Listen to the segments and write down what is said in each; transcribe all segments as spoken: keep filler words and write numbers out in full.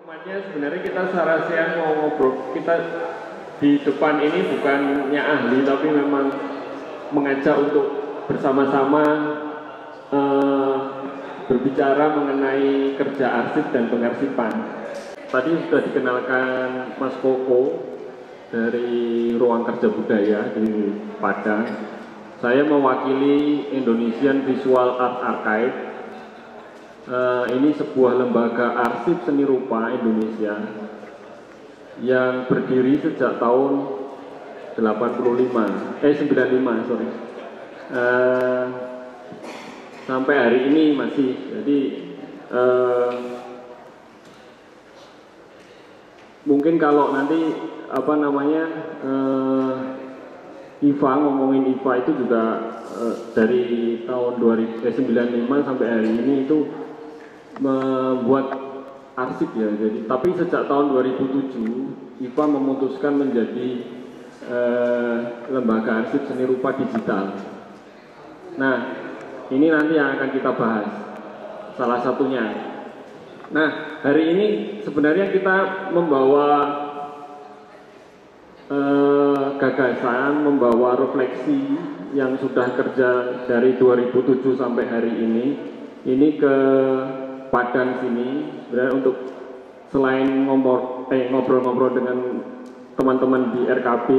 Formatnya sebenarnya kita secara siang mau ngobrol, kita di depan ini bukannya ahli tapi memang mengajak untuk bersama-sama eh, berbicara mengenai kerja arsip dan pengarsipan. Tadi sudah dikenalkan Mas Koko dari Ruang Kerja Budaya di Padang. Saya mewakili Indonesian Visual Art Archive. Uh, ini sebuah lembaga arsip seni rupa Indonesia yang berdiri sejak tahun delapan puluh lima, eh sembilan puluh lima sorry, uh, sampai hari ini masih. Jadi uh, mungkin kalau nanti apa namanya uh, I F A, ngomongin I F A itu juga uh, dari tahun dua ribu sembilan puluh lima sampai hari ini itu membuat arsip ya. Jadi tapi sejak tahun dua ribu tujuh I F A memutuskan menjadi eh, lembaga arsip seni rupa digital. Nah, ini nanti yang akan kita bahas salah satunya. Nah, hari ini sebenarnya kita membawa eh, gagasan, membawa refleksi yang sudah kerja dari dua ribu tujuh sampai hari ini ini ke Padang sini sebenarnya untuk selain ngobrol eh, ngobrol-ngobrol dengan teman-teman di R K B,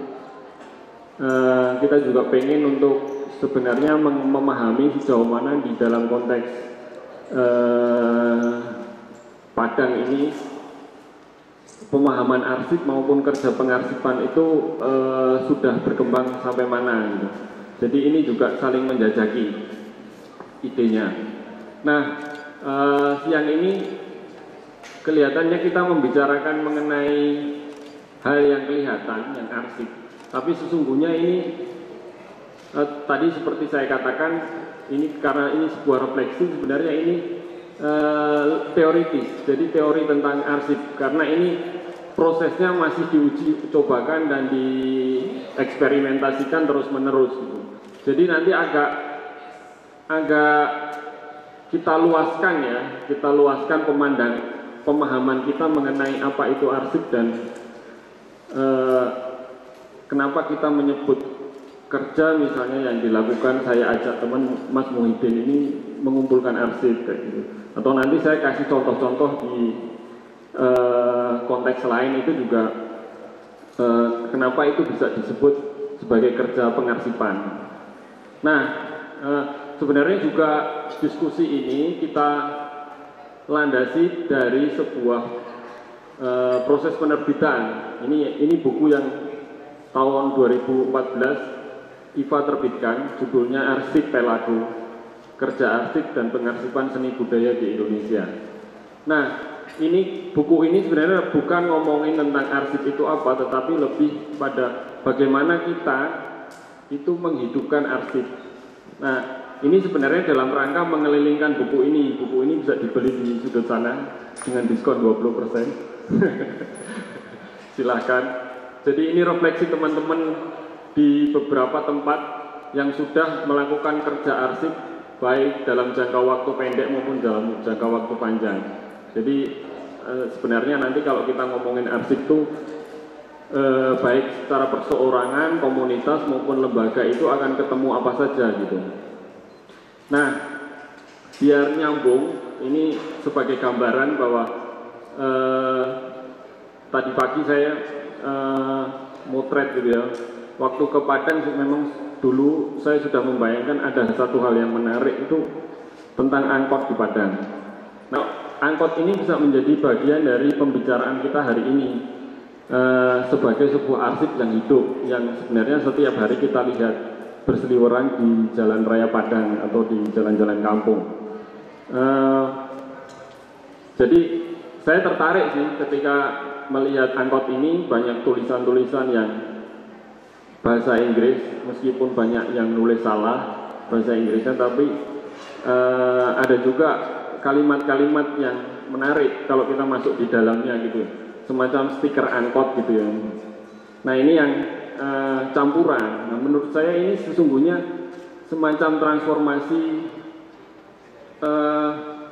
eh, kita juga pengen untuk sebenarnya mem memahami sejauh mana di dalam konteks eh, Padang ini pemahaman arsip maupun kerja pengarsipan itu eh, sudah berkembang sampai mana gitu. Jadi ini juga saling menjajaki idenya. Nah, Uh, siang ini kelihatannya kita membicarakan mengenai hal yang kelihatan, yang arsip. Tapi sesungguhnya ini uh, tadi seperti saya katakan, ini karena ini sebuah refleksi, sebenarnya ini uh, teoritis. Jadi teori tentang arsip, karena ini prosesnya masih diuji cobakan dan dieksperimentasikan terus menerus. Gitu. Jadi nanti agak agak kita luaskan ya, kita luaskan pemandang, pemahaman kita mengenai apa itu arsip dan eh, kenapa kita menyebut kerja misalnya yang dilakukan, saya ajak teman Mas Muhyiddin ini mengumpulkan arsip kayak gitu. Atau nanti saya kasih contoh-contoh di eh, konteks lain itu juga eh, kenapa itu bisa disebut sebagai kerja pengarsipan. Nah, eh, sebenarnya juga diskusi ini kita landasi dari sebuah e, proses penerbitan. Ini ini buku yang tahun dua ribu empat belas I F A terbitkan, judulnya Arsip Pelago, Kerja Arsip dan Pengarsipan Seni Budaya di Indonesia. Nah, ini buku ini sebenarnya bukan ngomongin tentang arsip itu apa, tetapi lebih pada bagaimana kita itu menghidupkan arsip. Nah, ini sebenarnya dalam rangka mengelilingkan buku ini. Buku ini bisa dibeli di sudut sana dengan diskon dua puluh persen. Silahkan. Jadi ini refleksi teman-teman di beberapa tempat yang sudah melakukan kerja arsip baik dalam jangka waktu pendek maupun dalam jangka waktu panjang. Jadi eh, sebenarnya nanti kalau kita ngomongin arsip itu eh, baik secara perseorangan, komunitas maupun lembaga itu akan ketemu apa saja gitu. Nah, biar nyambung, ini sebagai gambaran bahwa eh, tadi pagi saya eh, motret gitu ya. Waktu ke Padang memang dulu saya sudah membayangkan ada satu hal yang menarik itu tentang angkot di Padang. Nah, angkot ini bisa menjadi bagian dari pembicaraan kita hari ini eh, sebagai sebuah arsip yang hidup, yang sebenarnya setiap hari kita lihat berseliweran di Jalan Raya Padang atau di jalan-jalan kampung. Uh, jadi saya tertarik sih ketika melihat angkot ini, banyak tulisan-tulisan yang bahasa Inggris, meskipun banyak yang nulis salah bahasa Inggrisnya, tapi uh, ada juga kalimat-kalimat yang menarik kalau kita masuk di dalamnya gitu, semacam stiker angkot gitu ya. Nah ini yang Uh, campuran. Nah, menurut saya ini sesungguhnya semacam transformasi uh,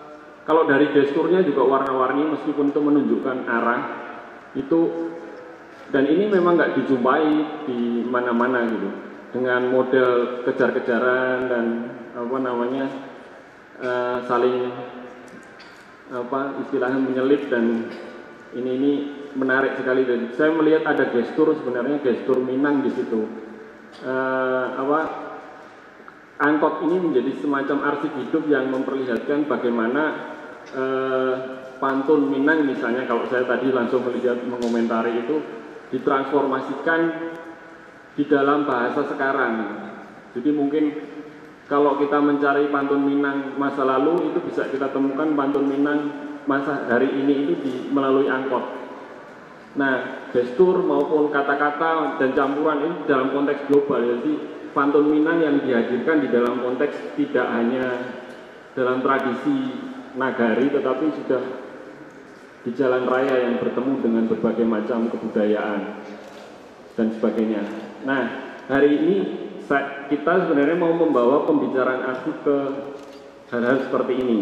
kalau dari gesturnya juga warna-warni meskipun itu menunjukkan arah itu, dan ini memang nggak dijumpai di mana-mana gitu, dengan model kejar-kejaran dan apa namanya uh, saling apa istilahnya menyelip, dan ini ini menarik sekali. Dan saya melihat ada gestur, sebenarnya gestur Minang di situ. Uh, apa angkot ini menjadi semacam arsip hidup yang memperlihatkan bagaimana uh, pantun Minang misalnya, kalau saya tadi langsung melihat mengomentari itu, ditransformasikan di dalam bahasa sekarang. Jadi mungkin kalau kita mencari pantun Minang masa lalu itu bisa kita temukan pantun Minang masa hari ini itu di, melalui angkot. Nah, gestur maupun kata-kata dan campuran ini dalam konteks global. Jadi pantun Minang yang dihadirkan di dalam konteks tidak hanya dalam tradisi nagari, tetapi sudah di jalan raya yang bertemu dengan berbagai macam kebudayaan dan sebagainya. Nah, hari ini kita sebenarnya mau membawa pembicaraan arsip ke hal-hal seperti ini.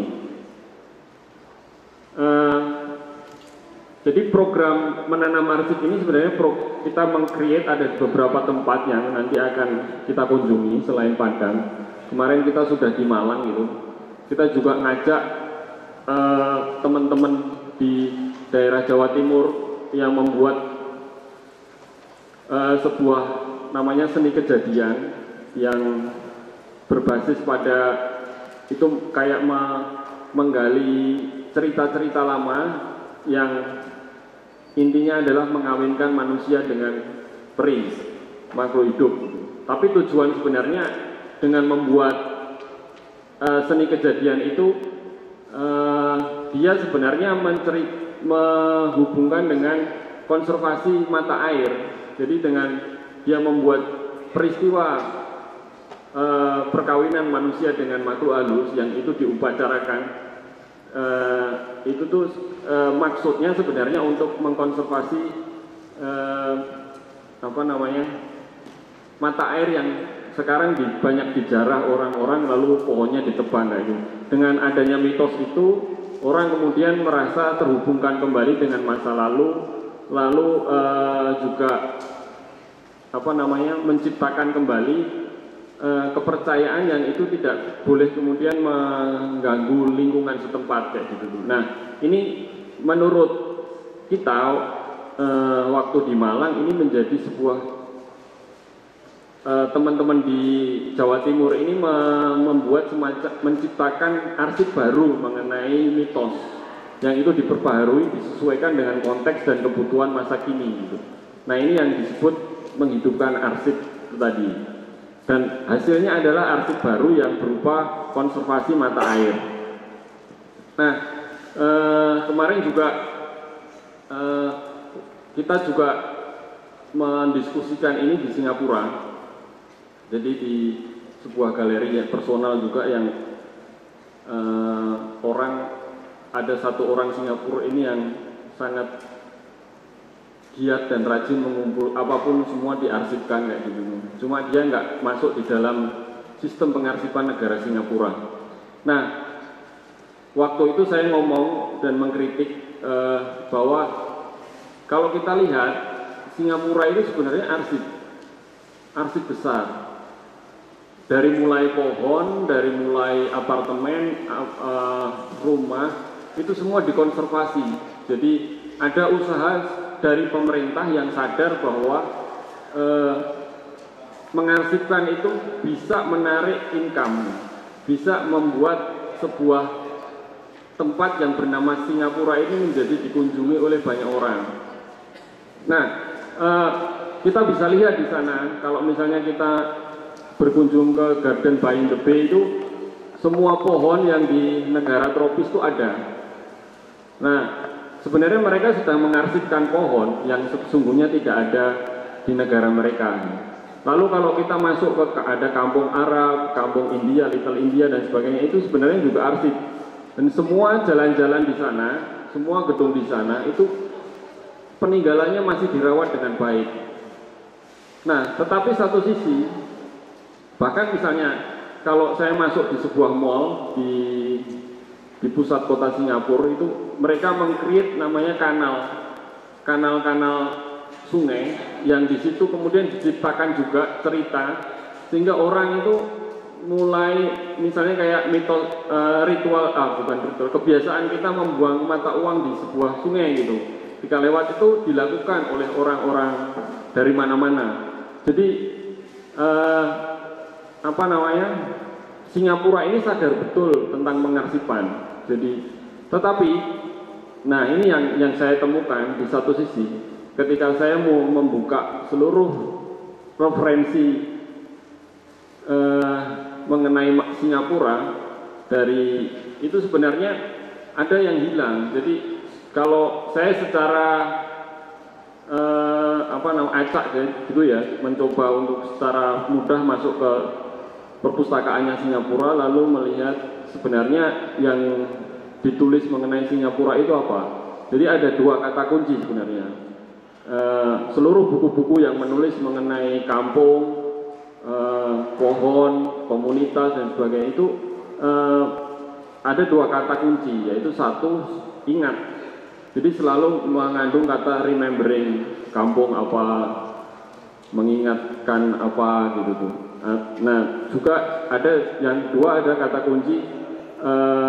Uh, jadi program menanam arsip ini sebenarnya pro, kita meng-create ada beberapa tempat yang nanti akan kita kunjungi selain Padang. Kemarin kita sudah di Malang gitu. Kita juga ngajak uh, teman-teman di daerah Jawa Timur yang membuat uh, sebuah namanya seni kejadian yang berbasis pada itu kayak me, menggali cerita-cerita lama yang intinya adalah mengawinkan manusia dengan peri, makhluk hidup. Tapi tujuan sebenarnya dengan membuat uh, seni kejadian itu uh, dia sebenarnya menceri, menghubungkan dengan konservasi mata air. Jadi dengan dia membuat peristiwa uh, perkawinan manusia dengan makhluk halus yang itu diupacarakan. Uh, itu tuh uh, maksudnya sebenarnya untuk mengkonservasi uh, apa namanya mata air yang sekarang di, banyak dijarah orang-orang lalu pohonnya ditebang kayak gitu. Dengan adanya mitos itu orang kemudian merasa terhubungkan kembali dengan masa lalu, lalu uh, juga apa namanya menciptakan kembali kepercayaan yang itu tidak boleh kemudian mengganggu lingkungan setempat kayak gitu. Nah, ini menurut kita eh, waktu di Malang ini menjadi sebuah teman-teman eh, di Jawa Timur ini me membuat semacam menciptakan arsip baru mengenai mitos yang itu diperbaharui disesuaikan dengan konteks dan kebutuhan masa kini gitu. Nah, ini yang disebut menghidupkan arsip itu tadi. Dan hasilnya adalah arsip baru yang berupa konservasi mata air. Nah, eh, kemarin juga eh, kita juga mendiskusikan ini di Singapura. Jadi di sebuah galeri yang personal juga yang eh, orang ada satu orang Singapura ini yang sangat giat dan rajin mengumpul apapun semua diarsipkan kayak gitu. Cuma dia nggak masuk di dalam sistem pengarsipan negara Singapura. Nah, waktu itu saya ngomong dan mengkritik eh, bahwa kalau kita lihat Singapura itu sebenarnya arsip, arsip besar. Dari mulai pohon, dari mulai apartemen, eh, rumah, itu semua dikonservasi. Jadi ada usaha dari pemerintah yang sadar bahwa eh, mengarsipkan itu bisa menarik income, bisa membuat sebuah tempat yang bernama Singapura ini menjadi dikunjungi oleh banyak orang. Nah, eh, kita bisa lihat di sana kalau misalnya kita berkunjung ke Garden by the Bay itu semua pohon yang di negara tropis itu ada. Nah, sebenarnya mereka sedang mengarsipkan pohon yang sesungguhnya tidak ada di negara mereka. Lalu kalau kita masuk ke ada kampung Arab, kampung India, Little India dan sebagainya, itu sebenarnya juga arsip. Dan semua jalan-jalan di sana, semua gedung di sana itu peninggalannya masih dirawat dengan baik. Nah, tetapi satu sisi, bahkan misalnya kalau saya masuk di sebuah mall di di pusat kota Singapura itu mereka meng-create namanya kanal, kanal-kanal sungai yang di situ kemudian diciptakan juga cerita sehingga orang itu mulai misalnya kayak mitos uh, ritual ah bukan ritual kebiasaan kita membuang mata uang di sebuah sungai gitu. Ketika lewat itu dilakukan oleh orang-orang dari mana-mana. Jadi uh, apa namanya? Singapura ini sadar betul tentang pengarsipan. Jadi tetapi nah ini yang yang saya temukan di satu sisi ketika saya mau membuka seluruh referensi eh, mengenai Singapura dari itu sebenarnya ada yang hilang. Jadi kalau saya secara eh, apa namanya acak gitu ya mencoba untuk secara mudah masuk ke perpustakaannya Singapura lalu melihat sebenarnya yang ditulis mengenai Singapura itu apa. Jadi ada dua kata kunci sebenarnya. E, seluruh buku-buku yang menulis mengenai kampung, e, pohon, komunitas dan sebagainya itu e, ada dua kata kunci, yaitu satu ingat. Jadi selalu mengandung kata remembering, kampung apa, mengingatkan apa gitu tuh. Nah juga ada yang kedua ada kata kunci e,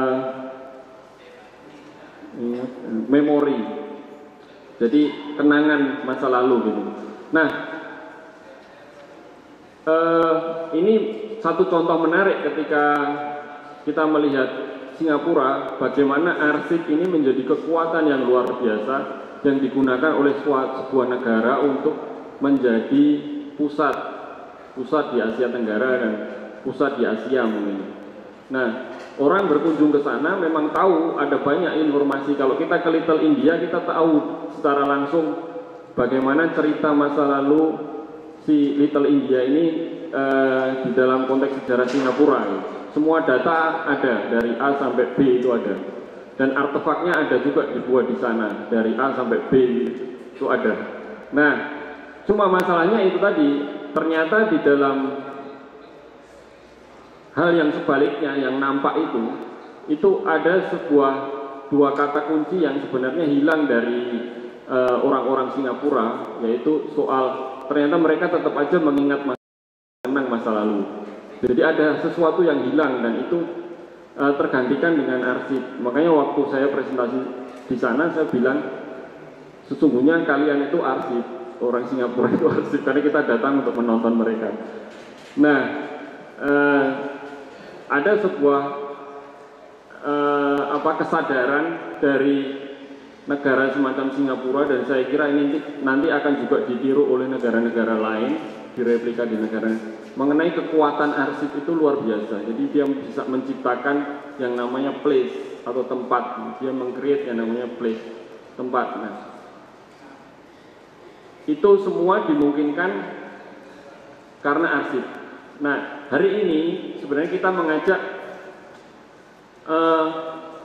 memori, jadi kenangan masa lalu gitu. Nah, eh, ini satu contoh menarik ketika kita melihat Singapura, bagaimana arsip ini menjadi kekuatan yang luar biasa yang digunakan oleh sebuah negara untuk menjadi pusat pusat di Asia Tenggara dan pusat di Asia mungkin. Nah, orang berkunjung ke sana memang tahu ada banyak informasi. Kalau kita ke Little India, kita tahu secara langsung bagaimana cerita masa lalu si Little India ini eh, di dalam konteks sejarah Singapura. Semua data ada, dari A sampai B itu ada. Dan artefaknya ada juga dibuat di sana, dari A sampai B itu ada. Nah, cuma masalahnya itu tadi, ternyata di dalam hal yang sebaliknya yang nampak itu, itu ada sebuah dua kata kunci yang sebenarnya hilang dari orang-orang uh, Singapura, yaitu soal ternyata mereka tetap aja mengingat masa, menang masa lalu. Jadi ada sesuatu yang hilang dan itu uh, tergantikan dengan arsip. Makanya waktu saya presentasi di sana saya bilang sesungguhnya kalian itu arsip, orang Singapura itu arsip karena kita datang untuk menonton mereka. Nah. Uh, ada sebuah eh, apa kesadaran dari negara semacam Singapura dan saya kira ini nanti akan juga ditiru oleh negara-negara lain, direplika di negara mengenai kekuatan arsip itu luar biasa. Jadi dia bisa menciptakan yang namanya place atau tempat, dia meng-create yang namanya place, tempat. Nah, itu semua dimungkinkan karena arsip. Nah, hari ini sebenarnya kita mengajak uh,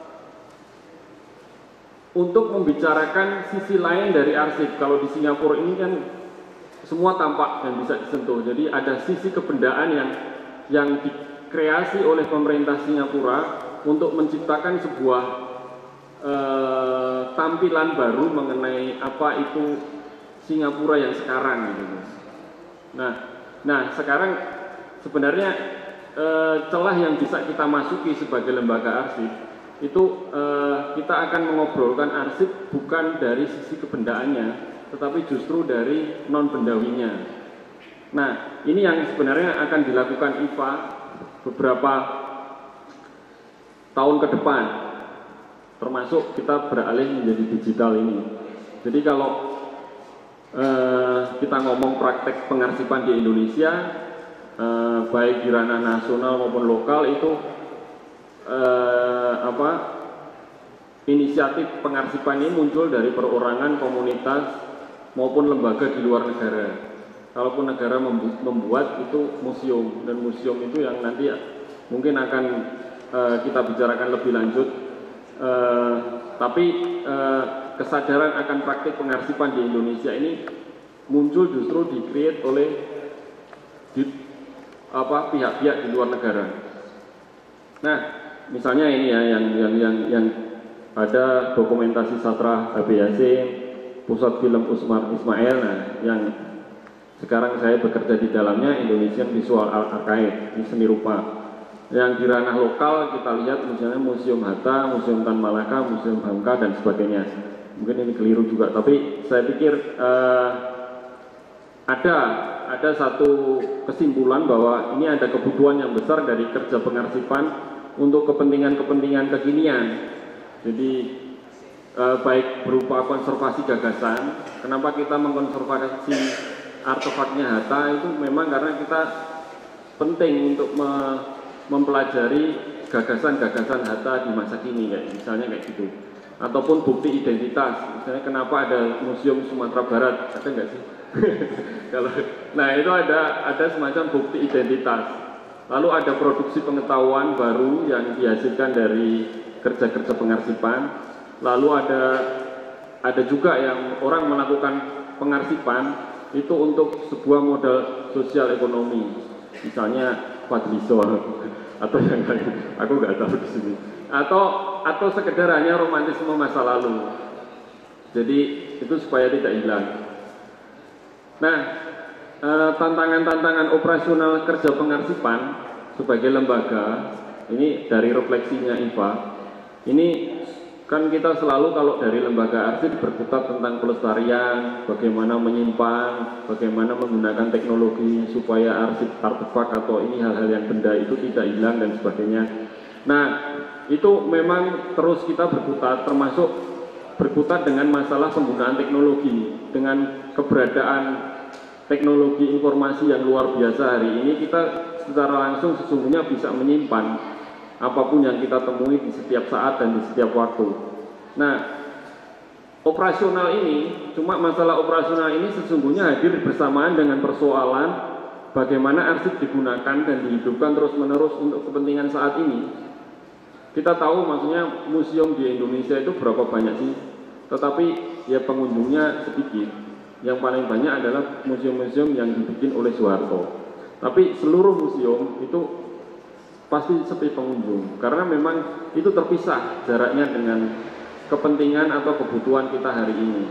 untuk membicarakan sisi lain dari arsip. Kalau di Singapura ini kan semua tampak dan bisa disentuh. Jadi ada sisi kebendaan yang yang dikreasi oleh pemerintah Singapura untuk menciptakan sebuah uh, tampilan baru mengenai apa itu Singapura yang sekarang gitu. Nah, nah sekarang sebenarnya e, celah yang bisa kita masuki sebagai lembaga arsip itu e, kita akan mengobrolkan arsip bukan dari sisi kebendaannya, tetapi justru dari non bendawinya. Nah, ini yang sebenarnya akan dilakukan I F A beberapa tahun ke depan, termasuk kita beralih menjadi digital ini. Jadi kalau e, kita ngomong praktek pengarsipan di Indonesia, Eh, baik di ranah nasional maupun lokal itu eh, apa inisiatif pengarsipan ini muncul dari perorangan, komunitas maupun lembaga di luar negara. Kalaupun negara membuat itu museum, dan museum itu yang nanti mungkin akan eh, kita bicarakan lebih lanjut. Eh, tapi eh, kesadaran akan praktik pengarsipan di Indonesia ini muncul justru di-create oleh di, apa pihak-pihak di luar negara. Nah, misalnya ini ya yang yang yang yang ada dokumentasi sastra H B Yasin, Pusat Film Usmar Ismail, nah yang sekarang saya bekerja di dalamnya Indonesian Visual Archive, ini seni rupa. Yang di ranah lokal kita lihat misalnya Museum Hatta, Museum Tan Malaka, Museum Hamka dan sebagainya. Mungkin ini keliru juga, tapi saya pikir uh, ada ada satu kesimpulan bahwa ini ada kebutuhan yang besar dari kerja pengarsipan untuk kepentingan-kepentingan kekinian. Jadi eh, baik berupa konservasi gagasan. Kenapa kita mengkonservasi artefaknya Hatta itu memang karena kita penting untuk me mempelajari gagasan-gagasan Hatta di masa kini, kayak misalnya kayak gitu. Ataupun bukti identitas, misalnya kenapa ada Museum Sumatera Barat, ada nggak sih? Kalau, nah itu ada ada semacam bukti identitas. Lalu ada produksi pengetahuan baru yang dihasilkan dari kerja-kerja pengarsipan. Lalu ada ada juga yang orang melakukan pengarsipan itu untuk sebuah modal sosial ekonomi, misalnya Fadlizon atau yang lain, aku nggak tahu di sini. Atau atau sekedar hanya romantisme masa lalu. Jadi itu supaya tidak hilang. Nah, tantangan-tantangan operasional kerja pengarsipan sebagai lembaga ini dari refleksinya I F A. Ini kan kita selalu kalau dari lembaga arsip berkutat tentang pelestarian, bagaimana menyimpan, bagaimana menggunakan teknologi supaya arsip artefak atau ini hal-hal yang benda itu tidak hilang dan sebagainya. Nah, itu memang terus kita berkutat, termasuk berkutat dengan masalah penggunaan teknologi, dengan keberadaan teknologi informasi yang luar biasa hari ini. Kita secara langsung sesungguhnya bisa menyimpan apapun yang kita temui di setiap saat dan di setiap waktu. Nah, operasional ini, cuma masalah operasional ini sesungguhnya hadir bersamaan dengan persoalan bagaimana arsip digunakan dan dihidupkan terus-menerus untuk kepentingan saat ini. Kita tahu maksudnya museum di Indonesia itu berapa banyak sih, tetapi ya pengunjungnya sedikit. Yang paling banyak adalah museum-museum yang dibikin oleh Soeharto. Tapi seluruh museum itu pasti sepi pengunjung, karena memang itu terpisah jaraknya dengan kepentingan atau kebutuhan kita hari ini.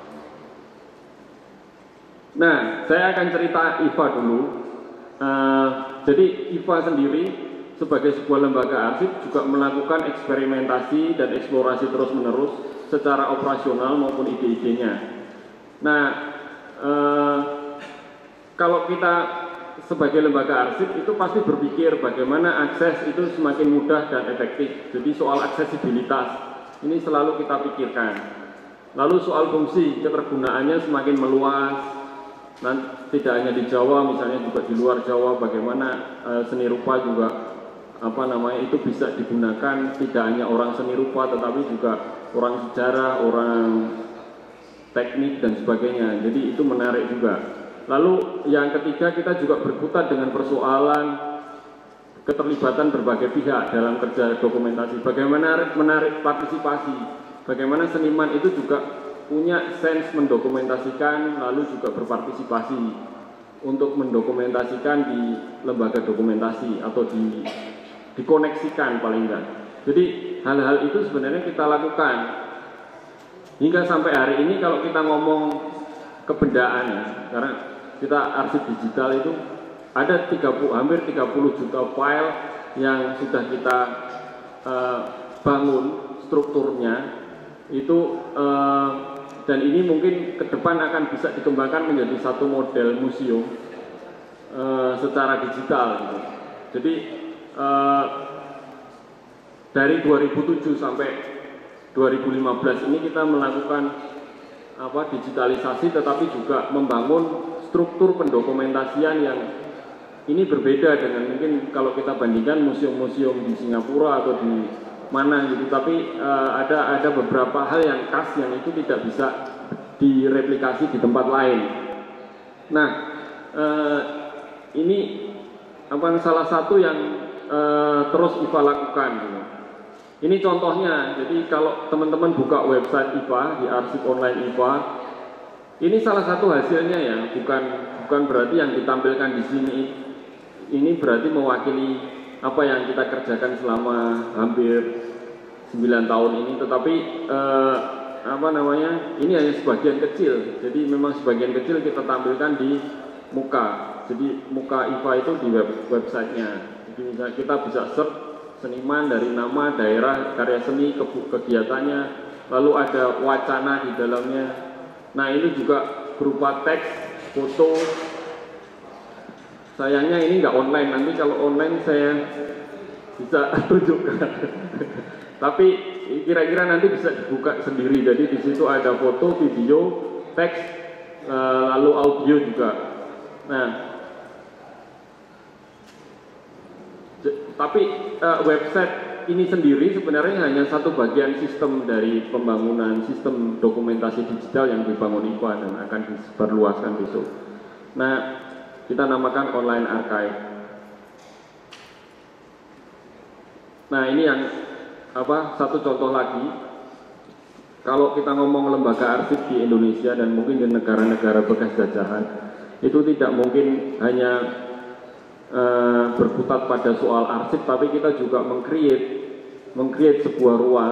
Nah, saya akan cerita I F A dulu. Uh, jadi I F A sendiri sebagai sebuah lembaga arsip juga melakukan eksperimentasi dan eksplorasi terus-menerus secara operasional maupun ide-idenya. Nah, eh, kalau kita sebagai lembaga arsip itu pasti berpikir bagaimana akses itu semakin mudah dan efektif. Jadi soal aksesibilitas ini selalu kita pikirkan. Lalu soal fungsi ketergunaannya semakin meluas. Dan tidak hanya di Jawa, misalnya juga di luar Jawa, bagaimana eh, seni rupa juga apa namanya itu bisa digunakan tidak hanya orang seni rupa tetapi juga orang sejarah, orang teknik dan sebagainya. Jadi itu menarik juga. Lalu yang ketiga, kita juga berkutat dengan persoalan keterlibatan berbagai pihak dalam kerja dokumentasi. Bagaimana menarik partisipasi, bagaimana seniman itu juga punya sense mendokumentasikan lalu juga berpartisipasi untuk mendokumentasikan di lembaga dokumentasi atau di dikoneksikan paling enggak. Jadi hal-hal itu sebenarnya kita lakukan hingga sampai hari ini. Kalau kita ngomong kebendaan ya, karena kita arsip digital itu ada tiga puluh, hampir tiga puluh juta file yang sudah kita uh, bangun strukturnya itu uh, dan ini mungkin ke depan akan bisa dikembangkan menjadi satu model museum uh, secara digital gitu. Jadi Uh, dari dua ribu tujuh sampai dua ribu lima belas ini kita melakukan apa digitalisasi, tetapi juga membangun struktur pendokumentasian yang ini berbeda dengan mungkin kalau kita bandingkan museum-museum di Singapura atau di mana gitu. Tapi uh, ada ada beberapa hal yang khas yang itu tidak bisa direplikasi di tempat lain. Nah, uh, ini apa salah satu yang Uh, terus I F A lakukan gitu. Ini contohnya. Jadi kalau teman-teman buka website I F A di arsip online I F A, ini salah satu hasilnya ya, bukan bukan berarti yang ditampilkan di sini ini berarti mewakili apa yang kita kerjakan selama hampir sembilan tahun ini, tetapi eh, apa namanya, ini hanya sebagian kecil. Jadi memang sebagian kecil kita tampilkan di muka. Jadi muka I F A itu di web websitenya. Jadi misalnya kita bisa search seniman dari nama, daerah, karya seni, ke kegiatannya, lalu ada wacana di dalamnya. Nah ini juga berupa teks, foto. Sayangnya ini nggak online, nanti kalau online saya bisa tunjukkan. Tapi kira-kira nanti bisa dibuka sendiri. Jadi di situ ada foto, video, teks, lalu audio juga. Nah, tapi website ini sendiri sebenarnya hanya satu bagian sistem dari pembangunan sistem dokumentasi digital yang dibangun I F A dan akan disebarluaskan besok. Nah, kita namakan online archive. Nah ini yang apa, satu contoh lagi. Kalau kita ngomong lembaga arsip di Indonesia dan mungkin di negara-negara bekas jajahan, itu tidak mungkin hanya uh, berkutat pada soal arsip, tapi kita juga meng-create meng-create sebuah ruang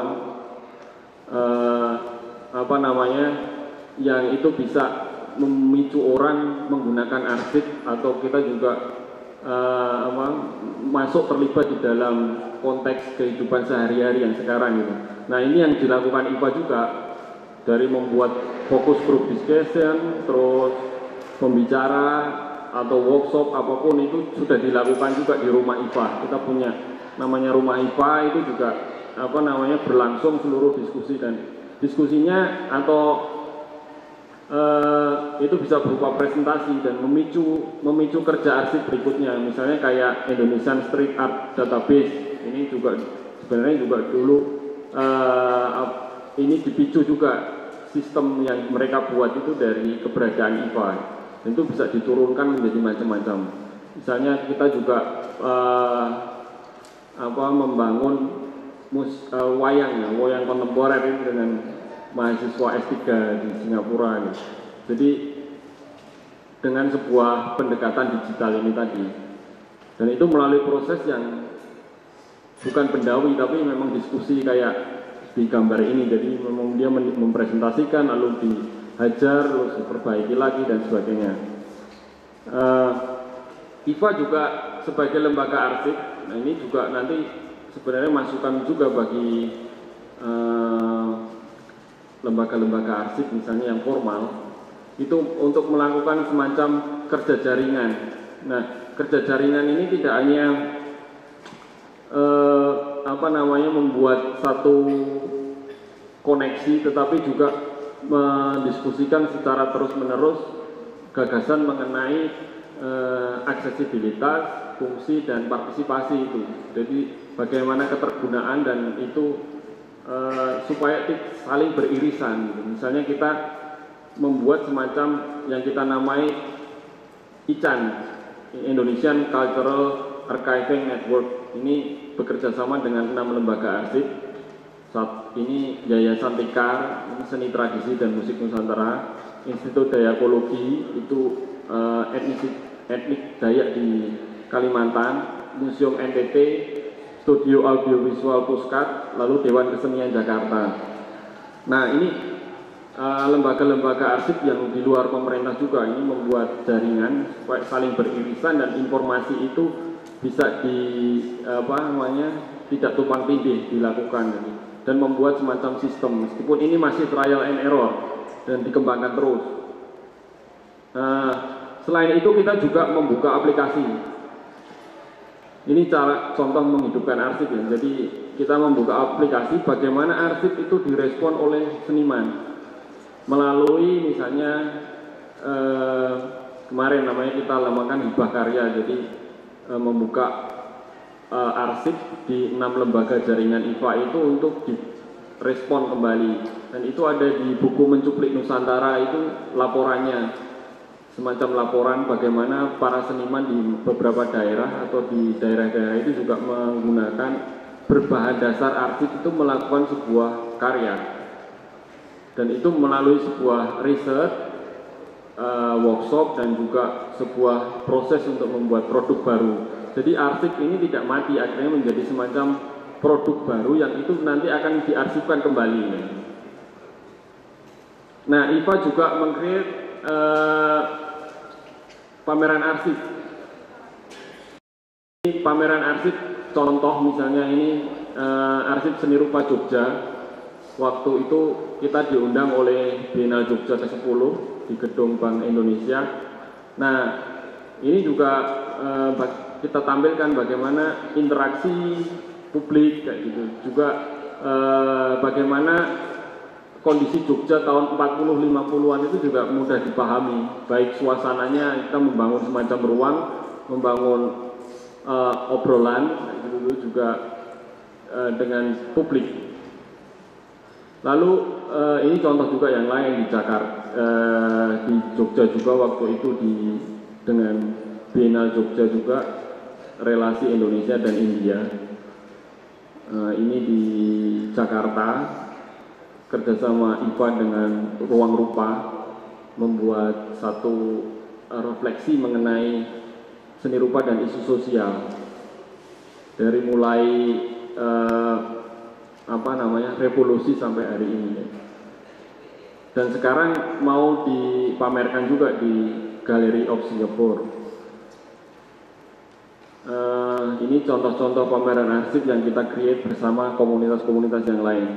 uh, apa namanya, yang itu bisa memicu orang menggunakan arsip, atau kita juga uh, apa, masuk terlibat di dalam konteks kehidupan sehari-hari yang sekarang gitu. Nah ini yang dilakukan I F A juga, dari membuat fokus group discussion, terus pembicara atau workshop apapun itu sudah dilakukan juga di rumah I F A. Kita punya namanya rumah I F A, itu juga apa namanya, berlangsung seluruh diskusi, dan diskusinya atau Uh, itu bisa berupa presentasi dan memicu memicu kerja arsip berikutnya. Misalnya kayak Indonesian Street Art Database, ini juga sebenarnya juga dulu uh, ini dipicu juga sistem yang mereka buat itu dari keberadaan I F A, dan itu bisa diturunkan menjadi macam-macam. Misalnya kita juga uh, apa, membangun mus, uh, wayang ya, wayang kontemporer ini dengan mahasiswa S tiga di Singapura ini. Jadi dengan sebuah pendekatan digital ini tadi, dan itu melalui proses yang bukan pendawi tapi memang diskusi kayak di gambar ini. Jadi memang dia mempresentasikan, lalu dihajar, lalu diperbaiki lagi dan sebagainya. uh, I F A juga sebagai lembaga arsip, nah ini juga nanti sebenarnya masukan juga bagi uh, lembaga-lembaga arsip misalnya yang formal, itu untuk melakukan semacam kerja jaringan. Nah, kerja jaringan ini tidak hanya eh, apa namanya, membuat satu koneksi, tetapi juga mendiskusikan secara terus-menerus gagasan mengenai eh, aksesibilitas, fungsi dan partisipasi itu. Jadi bagaimana ketergunaan dan itu Uh, supaya saling beririsan. Misalnya kita membuat semacam yang kita namai I C A N, Indonesian Cultural Archiving Network. Ini bekerja sama dengan enam lembaga arsip. Saat ini Yayasan Tikar, Seni Tradisi dan Musik Nusantara, Institut Dayakologi, itu uh, etnis, etnik Dayak di Kalimantan, Museum N T T, Studio Audiovisual Puskat, lalu Dewan Kesenian Jakarta. Nah ini lembaga-lembaga uh, arsip yang di luar pemerintah juga ini membuat jaringan supaya saling beririsan dan informasi itu bisa di apa namanya, tidak tumpang tindih dilakukan, dan membuat semacam sistem, meskipun ini masih trial and error dan dikembangkan terus. Nah, selain itu kita juga membuka aplikasi. Ini cara contoh menghidupkan arsip ya. Jadi kita membuka aplikasi bagaimana arsip itu direspon oleh seniman melalui misalnya eh, kemarin namanya kita namakan hibah karya. Jadi eh, membuka eh, arsip di enam lembaga jaringan I F A itu untuk direspon kembali. Dan itu ada di buku Mencuplik Nusantara, itu laporannya. Semacam laporan bagaimana para seniman di beberapa daerah atau di daerah-daerah itu juga menggunakan berbahan dasar arsip itu melakukan sebuah karya, dan itu melalui sebuah riset, uh, workshop dan juga sebuah proses untuk membuat produk baru. Jadi arsip ini tidak mati, akhirnya menjadi semacam produk baru yang itu nanti akan diarsipkan kembali. Nah, I F A juga meng-create eh, pameran arsip. Ini pameran arsip, contoh misalnya ini eh, arsip seni rupa Jogja. Waktu itu kita diundang oleh Biennale Jogja ke sepuluh di gedung Bank Indonesia. Nah, ini juga eh, kita tampilkan bagaimana interaksi publik kayak gitu. Juga eh, bagaimana kondisi Jogja tahun empat puluh lima puluhan itu juga mudah dipahami. Baik suasananya, kita membangun semacam ruang, membangun eh, obrolan kayak gitu juga eh, dengan publik. Lalu eh, ini contoh juga yang lain di Jakarta, eh, di Jogja juga waktu itu di dengan Biennale Jogja juga relasi Indonesia dan India. Eh, ini di Jakarta kerjasama I F A dengan Ruang Rupa membuat satu eh, refleksi mengenai seni rupa dan isu sosial dari mulai eh, apa namanya revolusi sampai hari ini, dan sekarang mau dipamerkan juga di Gallery of Singapore. Uh, ini contoh-contoh pameran arsip yang kita create bersama komunitas-komunitas yang lain.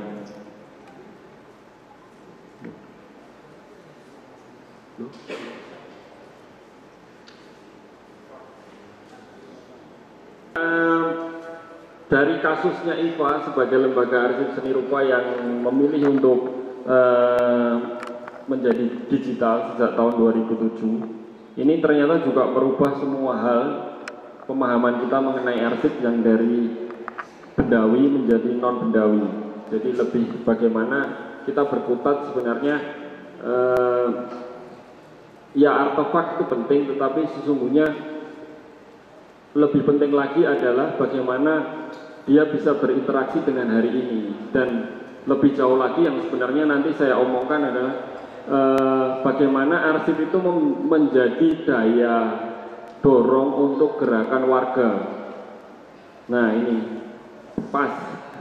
Uh, Dari kasusnya I F A sebagai lembaga arsip seni rupa yang memilih untuk uh, menjadi digital sejak tahun dua ribu tujuh, ini ternyata juga merubah semua hal pemahaman kita mengenai arsip yang dari bendawi menjadi non bendawi. Jadi lebih bagaimana kita berkutat sebenarnya uh, ya artefak itu penting, tetapi sesungguhnya lebih penting lagi adalah bagaimana dia bisa berinteraksi dengan hari ini, dan lebih jauh lagi yang sebenarnya nanti saya omongkan adalah eh, bagaimana arsip itu menjadi daya dorong untuk gerakan warga. Nah ini pas.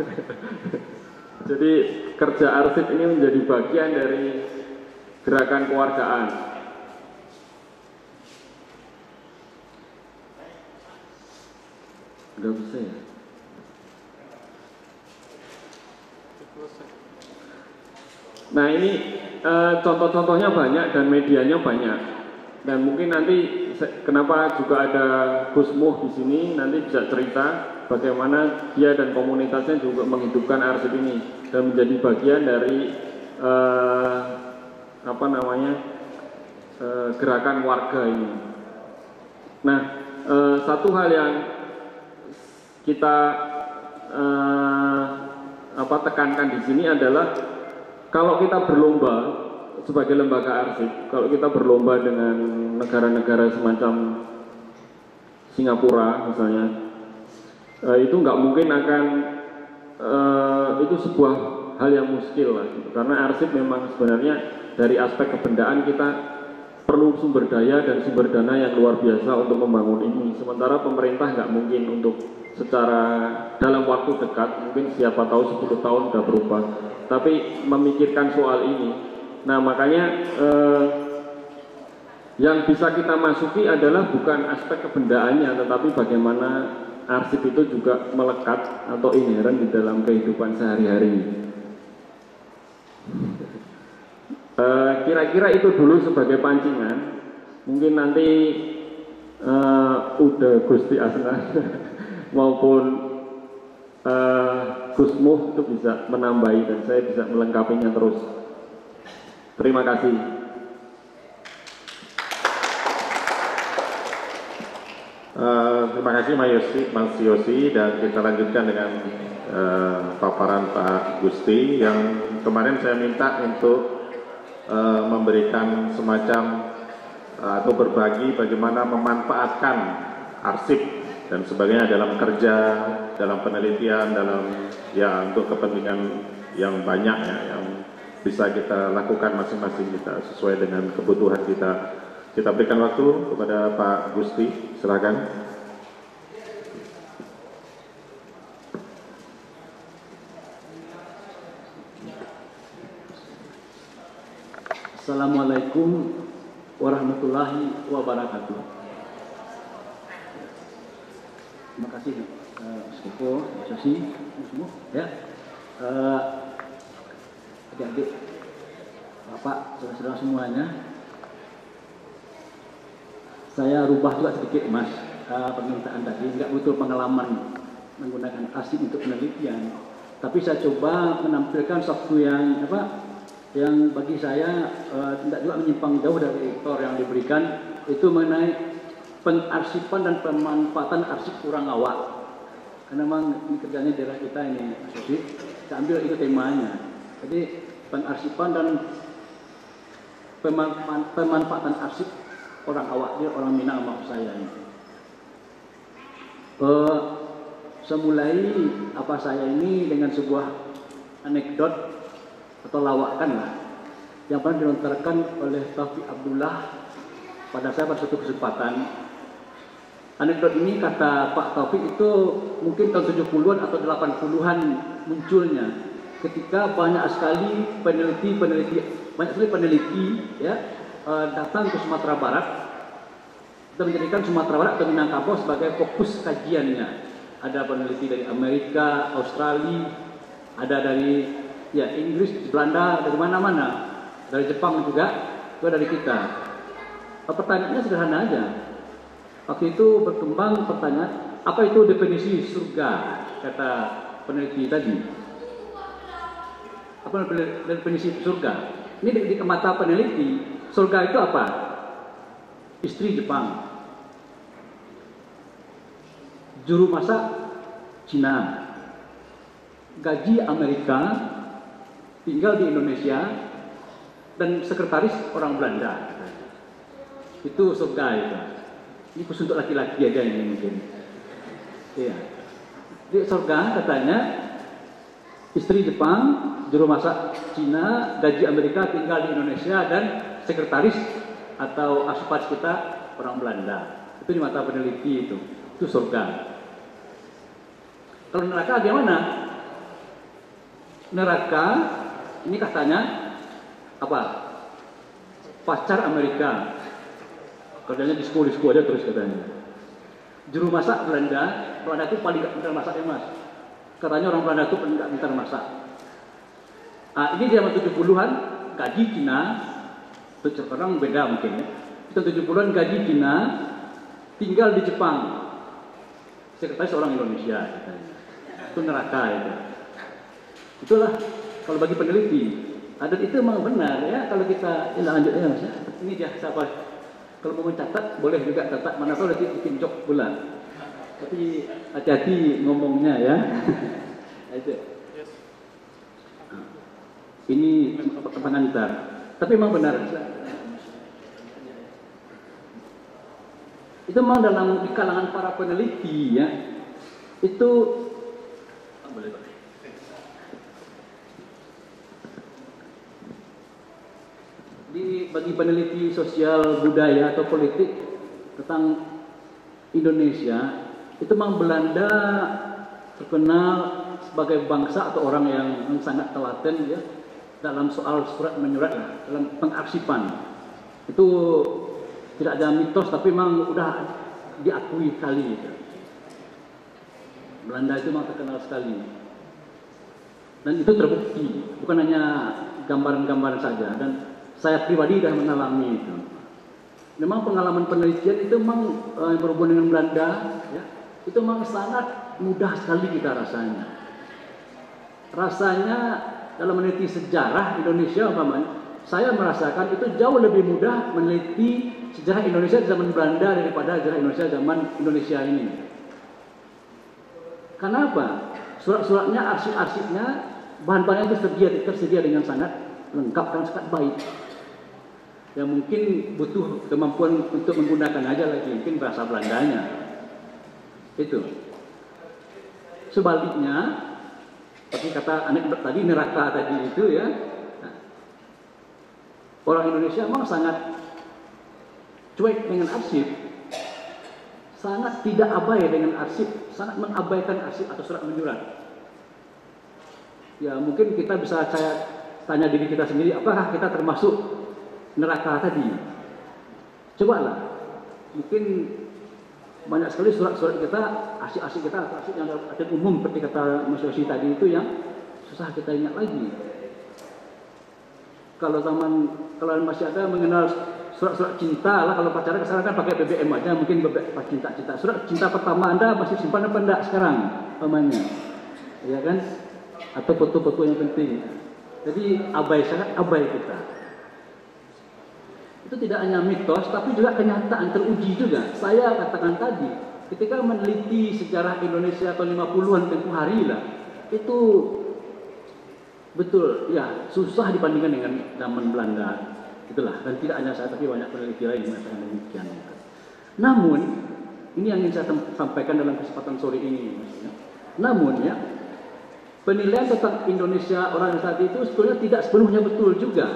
Jadi kerja arsip ini menjadi bagian dari gerakan kewargaan. Gak bisa ya? Nah ini e, contoh-contohnya banyak dan medianya banyak, dan mungkin nanti kenapa juga ada Gus Muh di sini nanti bisa cerita bagaimana dia dan komunitasnya juga menghidupkan arsip ini dan menjadi bagian dari e, apa namanya e, gerakan warga ini. Nah e, satu hal yang kita eh, apa tekankan di sini adalah kalau kita berlomba sebagai lembaga arsip, kalau kita berlomba dengan negara-negara semacam Singapura misalnya, eh, itu nggak mungkin akan eh, itu sebuah hal yang muskil lah, gitu. Karena arsip memang sebenarnya dari aspek kebendaan kita perlu sumber daya dan sumber dana yang luar biasa untuk membangun ini. Sementara pemerintah nggak mungkin untuk secara dalam waktu dekat, mungkin siapa tahu sepuluh tahun sudah berubah, tapi memikirkan soal ini. Nah makanya eh, yang bisa kita masuki adalah bukan aspek kebendaannya, tetapi bagaimana arsip itu juga melekat atau inheren di dalam kehidupan sehari-hari. Kira-kira itu dulu sebagai pancingan. Mungkin nanti uh, udah Gusti Asna maupun uh, Gus Muh itu bisa menambahi dan saya bisa melengkapinya terus. Terima kasih. Uh, terima kasih Mas Yosi, Mas Yosi, dan kita lanjutkan dengan uh, paparan Pak Gusti yang kemarin saya minta untuk Uh, memberikan semacam uh, atau berbagi bagaimana memanfaatkan arsip dan sebagainya dalam kerja, dalam penelitian, dalam ya untuk kepentingan yang banyak ya, yang bisa kita lakukan masing-masing kita sesuai dengan kebutuhan kita. Kita berikan waktu kepada Pak Gusti, silakan. Assalamualaikum warahmatullahi wabarakatuh. Terima kasih uh, Mas Koko, Mas Yosi, semua ya. Uh, adik-adik, Bapak, saudara-saudara semuanya. Saya rubah juga sedikit Mas uh, permintaan tadi, nggak butuh pengalaman menggunakan arsip untuk penelitian, tapi saya coba menampilkan sesuatu yang apa, yang bagi saya uh, tidak juga menyimpang jauh dari ekor yang diberikan, itu mengenai pengarsipan dan pemanfaatan arsip orang awak. Karena memang ini kerjanya daerah kita ini, Mas Yosi, saya ambil itu temanya. Jadi pengarsipan dan pemanfaatan arsip orang awak, dia orang Minang maksud saya ini. Uh, Semulai apa saya ini dengan sebuah anekdot atau lawakan lah yang pernah dilontarkan oleh Taufik Abdullah pada saya pada suatu kesempatan. Anekdot ini kata Pak Taufik itu mungkin tahun tujuh puluhan atau delapan puluhan munculnya, ketika banyak sekali peneliti-peneliti banyak sekali peneliti ya datang ke Sumatera Barat dan menjadikan Sumatera Barat atau Minangkabau sebagai fokus kajiannya. Ada peneliti dari Amerika, Australia, ada dari ya Inggris, Belanda, dari mana-mana, dari Jepang juga, juga dari kita. Pertanyaannya sederhana aja. Waktu itu berkembang pertanyaan, apa itu definisi surga? Kata peneliti tadi. Apa definisi surga? Ini di, di mata peneliti, surga itu apa? Istri Jepang, juru masak Cina, gaji Amerika, tinggal di Indonesia, dan sekretaris orang Belanda. Itu surga itu. Ini khusus untuk laki-laki aja ini mungkin. Iya. Di surga katanya istri Jepang, juru masak Cina, gaji Amerika, tinggal di Indonesia, dan sekretaris atau asupan kita orang Belanda. Itu di mata peneliti itu. Itu surga. Kalau neraka bagaimana? Neraka ini katanya apa? Pacar Amerika, kerjanya disko-disko aja terus katanya. Juru masak Belanda, Belanda itu paling gak pintar masak ya Mas. Katanya orang Belanda itu paling gak pintar masak. Ah, ini zaman tujuh puluhan, gaji Cina, sekarang beda mungkin ya. Itu tujuh puluhan gaji Cina, tinggal di Jepang, sekretaris orang Indonesia katanya. Itu neraka itu. Itulah kalau bagi peneliti. Adat itu memang benar ya. Kalau kita ya, lanjut ya Mas. Ini dia siapa? Kalau mau mencatat boleh juga catat, mana tahu nanti bikin jok pula. Tapi hati-hati ngomongnya ya. Itu. Ini pengantar. Tapi memang benar. Itu memang dalam di kalangan para peneliti ya. Itu boleh Pak. Di bagi peneliti sosial budaya atau politik tentang Indonesia, itu memang Belanda terkenal sebagai bangsa atau orang yang sangat telaten ya dalam soal surat menyurat lah, dalam pengarsipan. Itu tidak ada mitos tapi memang udah diakui kali itu. Belanda itu memang terkenal sekali. Dan itu terbukti, bukan hanya gambaran-gambaran saja. Dan saya pribadi sudah mengalami itu. Memang pengalaman penelitian itu memang eh, berhubungan dengan Belanda, ya, itu memang sangat mudah sekali kita rasanya. Rasanya dalam meneliti sejarah Indonesia, umpamanya, saya merasakan itu jauh lebih mudah meneliti sejarah Indonesia zaman Belanda daripada sejarah Indonesia zaman Indonesia ini. Karena apa? Surat-suratnya, arsip-arsipnya, bahan-bahannya itu tersedia, tersedia dengan sangat lengkap dan sangat baik. Yang mungkin butuh kemampuan untuk menggunakan aja lagi, mungkin bahasa Belandanya. Itu. Sebaliknya, seperti kata anekdot tadi, neraka tadi itu ya. Nah, orang Indonesia memang sangat cuek dengan arsip. Sangat tidak abai dengan arsip, sangat mengabaikan arsip atau surat menyurat. Ya mungkin kita bisa saya tanya diri kita sendiri, apakah kita termasuk neraka tadi. Cobalah, mungkin banyak sekali surat-surat kita, asyik-asyik kita, asyik yang ada umum seperti kata Mas Yosi tadi itu yang susah kita ingat lagi. Kalau zaman, kalau masih ada mengenal surat-surat cinta lah, kalau pacaran sekarang kan pakai B B M aja, mungkin cinta-cinta. Surat cinta pertama Anda masih simpan apa enggak sekarang, pamannya, ya kan? Atau foto-foto yang penting. Jadi abai, sangat abai kita. Itu tidak hanya mitos, tapi juga kenyataan teruji juga. Saya katakan tadi, ketika meneliti sejarah Indonesia tahun lima puluhan tempoh hari lah, itu betul, ya susah dibandingkan dengan zaman Belanda. Itulah, dan tidak hanya saya, tapi banyak peneliti lain yang mengatakan demikian. Namun, ini yang ingin saya sampaikan dalam kesempatan sore ini. Maksudnya. Namun ya, penilaian tentang Indonesia orang saat itu sebetulnya tidak sepenuhnya betul juga.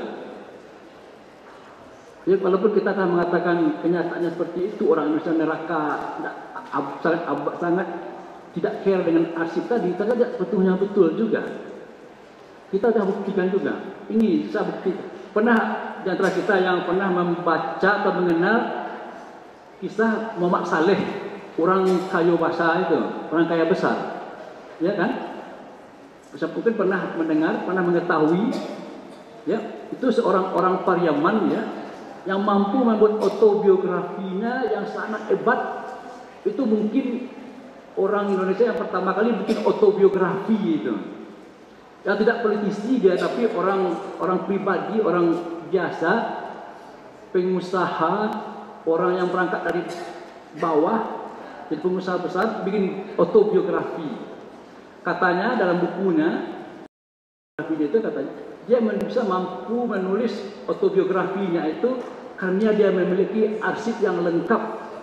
Ya, walaupun kita akan mengatakan kenyataannya seperti itu, orang Indonesia neraka sangat, sangat tidak care dengan arsip tadi, tapi tidak sebetulnya betul juga. Kita sudah buktikan juga. Ini saya bukti. Pernah di antara kita yang pernah membaca atau mengenal kisah Muhammad Saleh, orang kayu basah itu, orang kaya besar, ya kan? Saya mungkin pernah mendengar, pernah mengetahui, ya itu seorang orang Pariaman ya, yang mampu membuat autobiografinya yang sangat hebat. Itu mungkin orang Indonesia yang pertama kali bikin autobiografi itu. Yang tidak politisi dia, tapi orang orang pribadi, orang biasa, pengusaha, orang yang berangkat dari bawah, jadi pengusaha besar, bikin autobiografi. Katanya dalam bukunya, itu katanya, dia bisa mampu menulis autobiografinya itu karena dia memiliki arsip yang lengkap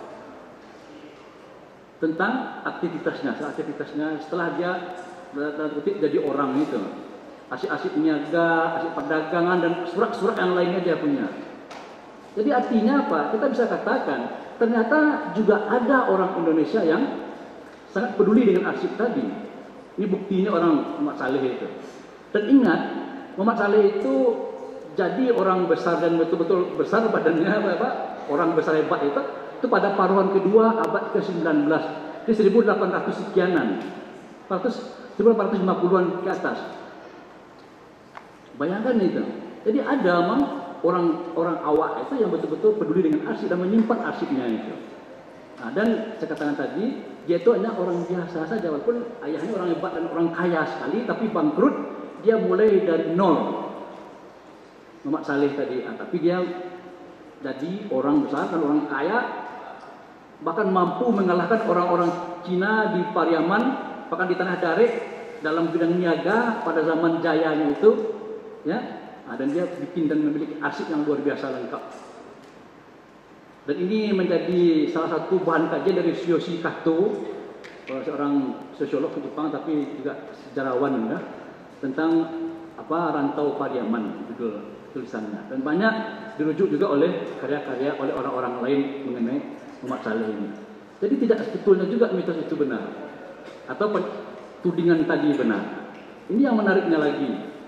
tentang aktivitasnya, aktivitasnya setelah dia jadi orang itu, asyik-asyik niaga, asyik perdagangan dan surat-surat yang lainnya dia punya. Jadi artinya apa? Kita bisa katakan ternyata juga ada orang Indonesia yang sangat peduli dengan arsip tadi. Ini buktinya orang Muhammad Saleh itu. Dan ingat, Muhammad Saleh itu jadi orang besar dan betul-betul besar badannya, apa, orang besar hebat itu, itu pada paruhan kedua abad ke sembilan belas, di seribu delapan ratus sekianan. seribu delapan ratus lima puluhan ke atas. Bayangkan itu. Jadi ada memang orang-orang awak itu yang betul-betul peduli dengan arsip dan menyimpan arsipnya itu. Nah, dan saya katakan tadi, dia itu hanya orang biasa saja, walaupun ayahnya orang hebat dan orang kaya sekali, tapi bangkrut, dia mulai dari nol. Muhammad Saleh tadi, nah, tapi dia jadi orang besar dan orang kaya, bahkan mampu mengalahkan orang-orang Cina di Pariaman, bahkan di Tanah Darek dalam bidang niaga pada zaman jayanya itu, ya, nah, dan dia bikin dan memiliki arsip yang luar biasa lengkap. Dan ini menjadi salah satu bahan kajian dari Yoshi Kato, seorang sosiolog di Jepang tapi juga sejarawan ya, tentang apa rantau Pariaman judul tulisannya. Dan banyak dirujuk juga oleh karya-karya oleh orang-orang lain mengenai Muhammad Saleh ini. Jadi tidak sebetulnya juga mitos itu benar atau tudingan tadi benar. Ini yang menariknya lagi.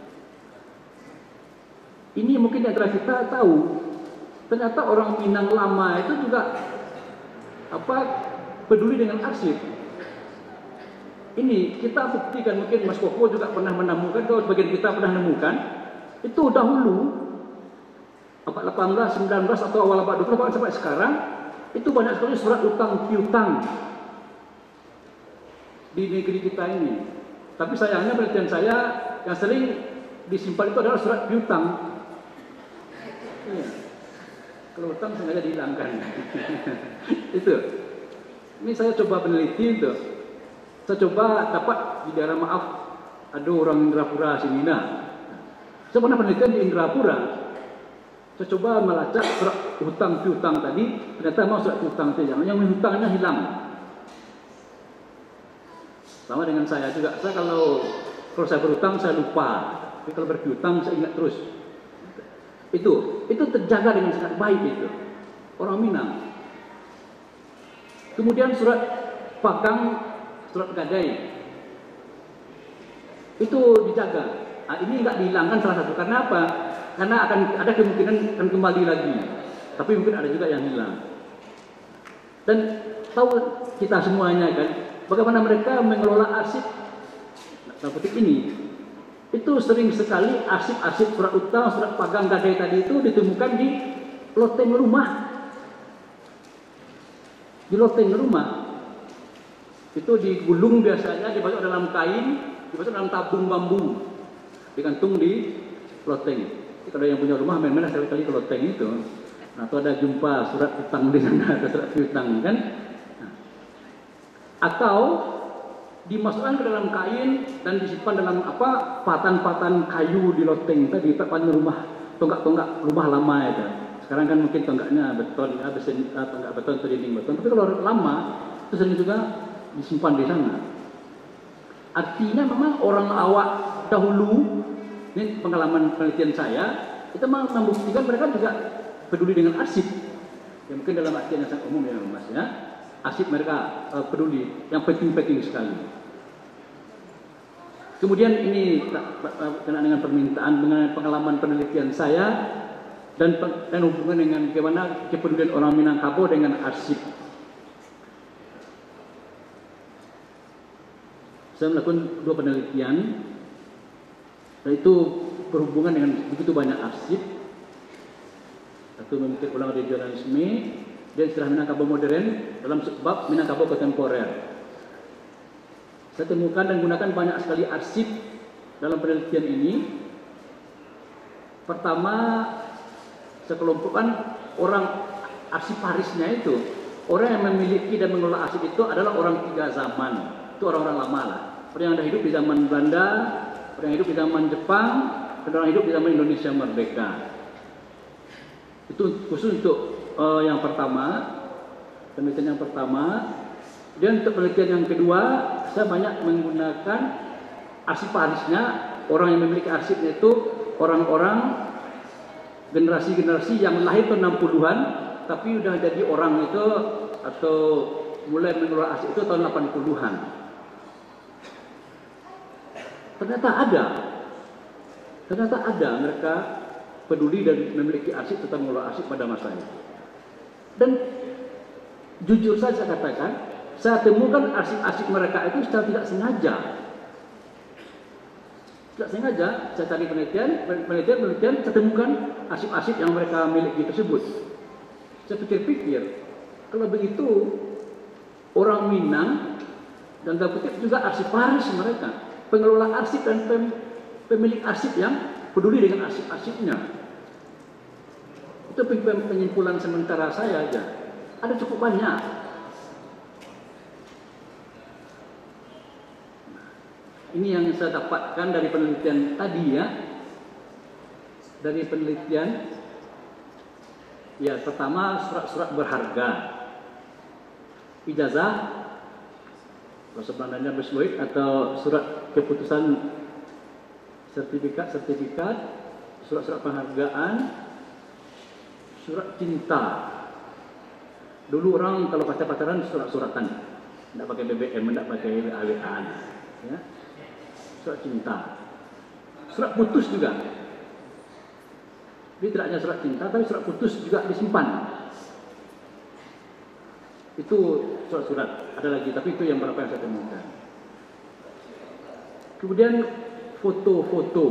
Ini mungkin antara kita tahu. Ternyata orang Minang lama itu juga apa peduli dengan arsip. Ini kita buktikan, mungkin Mas Koko juga pernah menemukan, kalau sebagian kita pernah menemukan, itu dahulu abad delapan belas, sembilan belas atau awal abad dua puluh sampai sekarang itu banyak sekali surat utang piutang di negeri kita ini. Tapi sayangnya penelitian saya yang sering disimpan itu adalah surat piutang. Iya. Kalau utang sengaja dihilangkan. Itu. Ini saya coba peneliti itu. Saya coba dapat di daerah, maaf, ada orang Indrapura sini. Nah, saya pernah penelitian di Indrapura. Saya coba melacak surat hutang piutang tadi, ternyata mau surat hutang saja. Yang hutangnya hilang. Sama dengan saya juga. Saya kalau kalau saya berhutang saya lupa. Tapi kalau berpiutang saya ingat terus. Itu, itu terjaga dengan sangat baik itu. Orang Minang. Kemudian surat Pakang, surat Gadai. Itu dijaga. Nah, ini enggak dihilangkan salah satu. Karena apa? karena akan ada kemungkinan akan kembali lagi, tapi mungkin ada juga yang hilang. Dan tahu kita semuanya kan, bagaimana mereka mengelola arsip dalam petik ini. Itu sering sekali arsip-arsip surat utang, surat pagang gadai tadi itu ditemukan di loteng rumah. Di loteng rumah. Itu digulung biasanya, dibasuh dalam kain, dibasuh dalam tabung bambu, digantung di loteng. Jadi kalau yang punya rumah main-main sekali-kali ke loteng itu. Nah, atau ada jumpa surat utang di sana, ada surat utang kan? Nah. Atau dimasukkan ke dalam kain dan disimpan dalam apa patan-patan kayu di loteng tadi, patan rumah, tonggak-tonggak rumah lama itu. Sekarang kan mungkin tonggaknya beton, ya, besen, tonggak beton, dinding beton. Tapi kalau lama itu sering juga disimpan di sana. Artinya memang orang awak dahulu, ini pengalaman penelitian saya, itu memang membuktikan mereka juga peduli dengan arsip. Ya mungkin dalam artian yang sangat umum ya Mas ya. Arsip mereka uh, peduli, yang penting-penting sekali. Kemudian ini berkenaan dengan permintaan, dengan pengalaman penelitian saya dan, dan hubungan dengan bagaimana kepedulian orang Minangkabau dengan arsip. Saya melakukan dua penelitian, dan itu berhubungan dengan begitu banyak arsip. Satu memikir ulang regionalisme dan istilah Minangkabau modern dalam bab Minangkabau kontemporer. Saya temukan dan gunakan banyak sekali arsip dalam penelitian ini. Pertama, saya kelompokkan orang arsiparisnya itu. Orang yang memiliki dan mengelola arsip itu adalah orang tiga zaman. Itu orang-orang lama lah. Orang yang ada hidup di zaman Belanda, orang yang hidup di zaman Jepang, dan orang yang hidup di zaman Indonesia merdeka. Itu khusus untuk uh, yang pertama, penelitian yang pertama. Dan untuk penelitian yang kedua, saya banyak menggunakan arsiparisnya, orang yang memiliki arsipnya itu orang-orang generasi-generasi yang lahir tahun enam puluhan, tapi udah jadi orang itu atau mulai mengelola arsip itu tahun delapan puluhan. Ternyata ada, ternyata ada mereka peduli dan memiliki arsip tentang mengelola arsip pada masa itu. Dan jujur saja saya katakan, saya temukan arsip-arsip mereka itu secara tidak sengaja. Tidak sengaja, saya cari penelitian, penelitian, penelitian, saya temukan arsip-arsip yang mereka miliki tersebut. Saya pikir-pikir, kalau begitu, orang Minang, dan dalam kutip juga arsiparis mereka, pengelola arsip dan pem, pemilik arsip yang peduli dengan arsip-arsipnya. Itu penyimpulan sementara saya aja. Ada cukup banyak. Ini yang saya dapatkan dari penelitian tadi ya. Dari penelitian, ya pertama surat-surat berharga. Ijazah, bahasa Belandanya besluit atau surat keputusan sertifikat-sertifikat, surat-surat penghargaan, surat cinta. Dulu orang kalau pacar-pacaran surat-suratan, tidak pakai B B M, tidak pakai W A W A. Ya. Surat cinta, surat putus juga. Jadi tidak hanya surat cinta, tapi surat putus juga disimpan. Itu surat-surat, ada lagi, tapi itu yang berapa yang saya temukan. Kemudian foto-foto.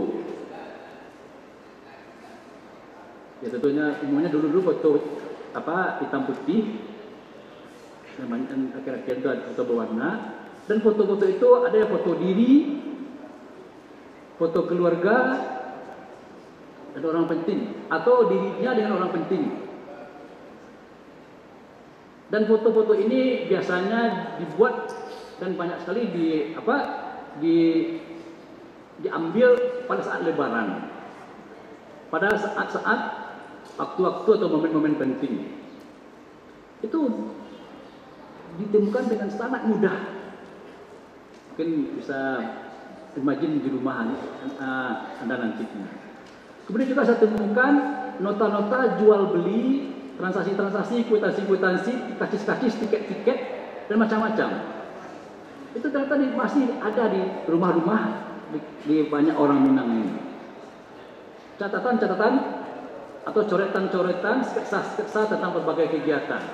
Ya tentunya umumnya dulu-dulu foto apa hitam putih, namanya akhir-akhir itu ada foto berwarna. Dan foto-foto itu ada yang foto diri, foto keluarga, dan orang penting, atau dirinya dengan orang penting. Dan foto-foto ini biasanya dibuat dan banyak sekali di apa di diambil pada saat Lebaran, pada saat-saat waktu-waktu atau momen-momen penting. Itu ditemukan dengan sangat mudah. Mungkin bisa imagine di rumah uh, Anda nantinya. Kemudian juga saya temukan nota-nota jual beli, transaksi-transaksi, kwitansi-kwitansi, karcis-karcis, tiket-tiket, dan macam-macam. Itu ternyata masih ada di rumah-rumah di, di banyak orang Minang ini. catatan-catatan atau coretan-coretan, sketsa-sketsa tentang berbagai kegiatan.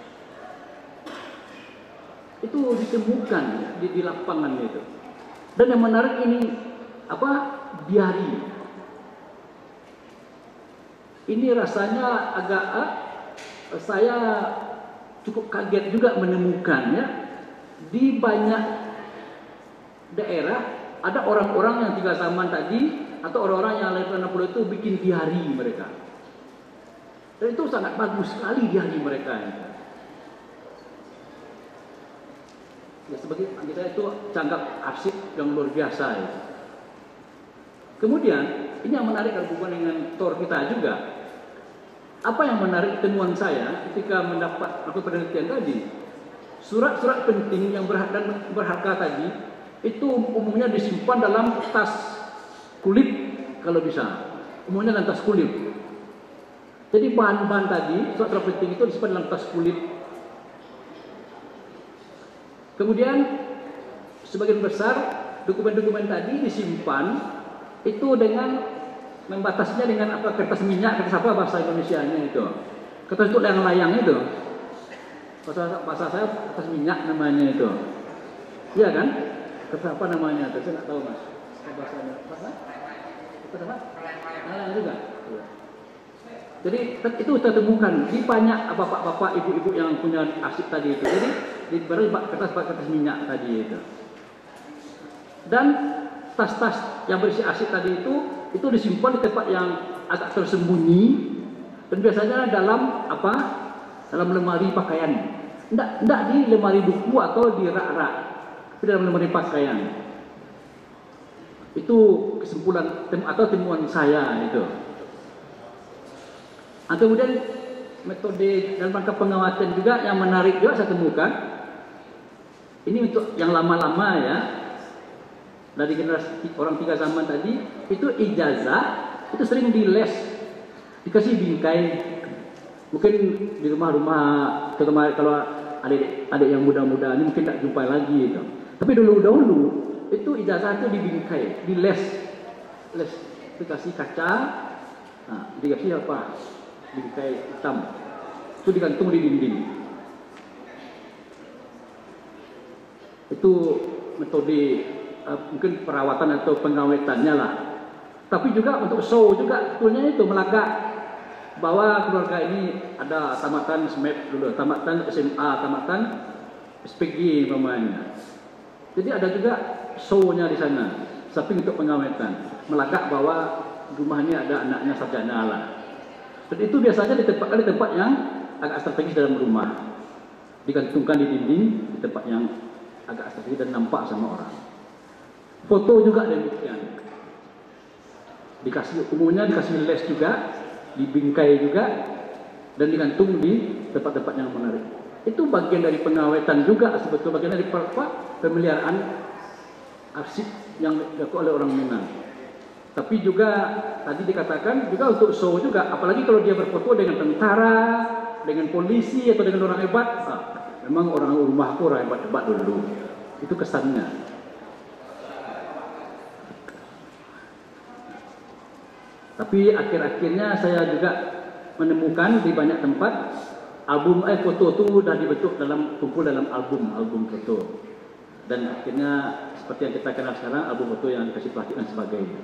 Itu ditemukan di, di lapangan itu. Dan yang menarik ini apa? Diari. Ini rasanya agak ah, saya cukup kaget juga menemukannya di banyak daerah ada orang-orang yang tinggal zaman tadi atau orang-orang yang lahir enam puluh itu bikin diari mereka. Dan itu sangat bagus sekali diari mereka. Ya, sebagai kita itu canggap arsip yang luar biasa ya. Kemudian ini yang menarik berhubungan dengan tor kita juga. Apa yang menarik temuan saya ketika mendapat aku penelitian tadi, surat-surat penting yang berharga, berharga tadi itu umumnya disimpan dalam tas kulit kalau bisa, umumnya dalam tas kulit. Jadi bahan-bahan tadi surat-surat penting itu disimpan dalam tas kulit. Kemudian sebagian besar dokumen-dokumen tadi disimpan itu dengan membatasinya dengan apa, kertas minyak, kertas apa bahasa Indonesianya itu, kertas itu layang-layang itu, bahasa, bahasa saya kertas minyak namanya itu, iya kan? Kertas apa namanya? Saya nggak tahu mas, bahasanya, bahasa? Kertas apa? Layang juga. Jadi itu kita temukan di banyak bapak-bapak, ibu-ibu yang punya arsip tadi itu. Jadi di kertas-kertas minyak tadi itu. Dan tas-tas yang berisi arsip tadi itu itu disimpan di tempat yang agak tersembunyi dan biasanya dalam apa? Dalam lemari pakaian. Tidak, tidak di lemari buku atau di rak-rak, tapi dalam lemari pakaian. Itu kesimpulan tem atau temuan saya itu. Nah, kemudian metode dalam rangka pengamatan juga yang menarik juga saya temukan. Ini untuk yang lama-lama ya, dari generasi orang tiga zaman tadi, itu ijazah itu sering diles, dikasih bingkai. Mungkin di rumah-rumah, terutama kalau adik-adik yang muda-muda ini mungkin tak jumpa lagi itu. Tapi dulu-dulu itu ijazah itu dibingkai, diles, les, dikasih kaca, nah, dikasih apa? Bingkai hitam, itu digantung di dinding. Itu metode uh, mungkin perawatan atau pengawetannya lah. Tapi juga untuk show juga sebetulnya itu melagak bahwa keluarga ini ada tamatan S M E P dulu, tamatan S M A, tamatan S P G namanya. Jadi ada juga show-nya di sana, samping untuk pengawetan, melagak bahwa rumah ini ada anaknya sarjana lah. Dan itu biasanya ditempatkan di tempat yang agak strategis dalam rumah, digantungkan di dinding di tempat yang agak strategis dan nampak sama orang. Foto juga demikian, dikasih umumnya dikasih les juga, dibingkai juga, dan digantung di tempat-tempat yang menarik. Itu bagian dari pengawetan juga, sebetulnya bagian dari pemeliharaan arsip yang dilakukan oleh orang Minang. Tapi juga tadi dikatakan juga untuk show juga, apalagi kalau dia berfoto dengan tentara, dengan polisi atau dengan orang hebat, ah, memang orang rumahku orang hebat-hebat dulu. Itu kesannya. Tapi akhir-akhirnya saya juga menemukan di banyak tempat album eh foto itu sudah dibentuk dalam kumpul dalam album album foto. Dan akhirnya seperti yang kita kenal sekarang album foto yang dikasih plastik dan sebagainya.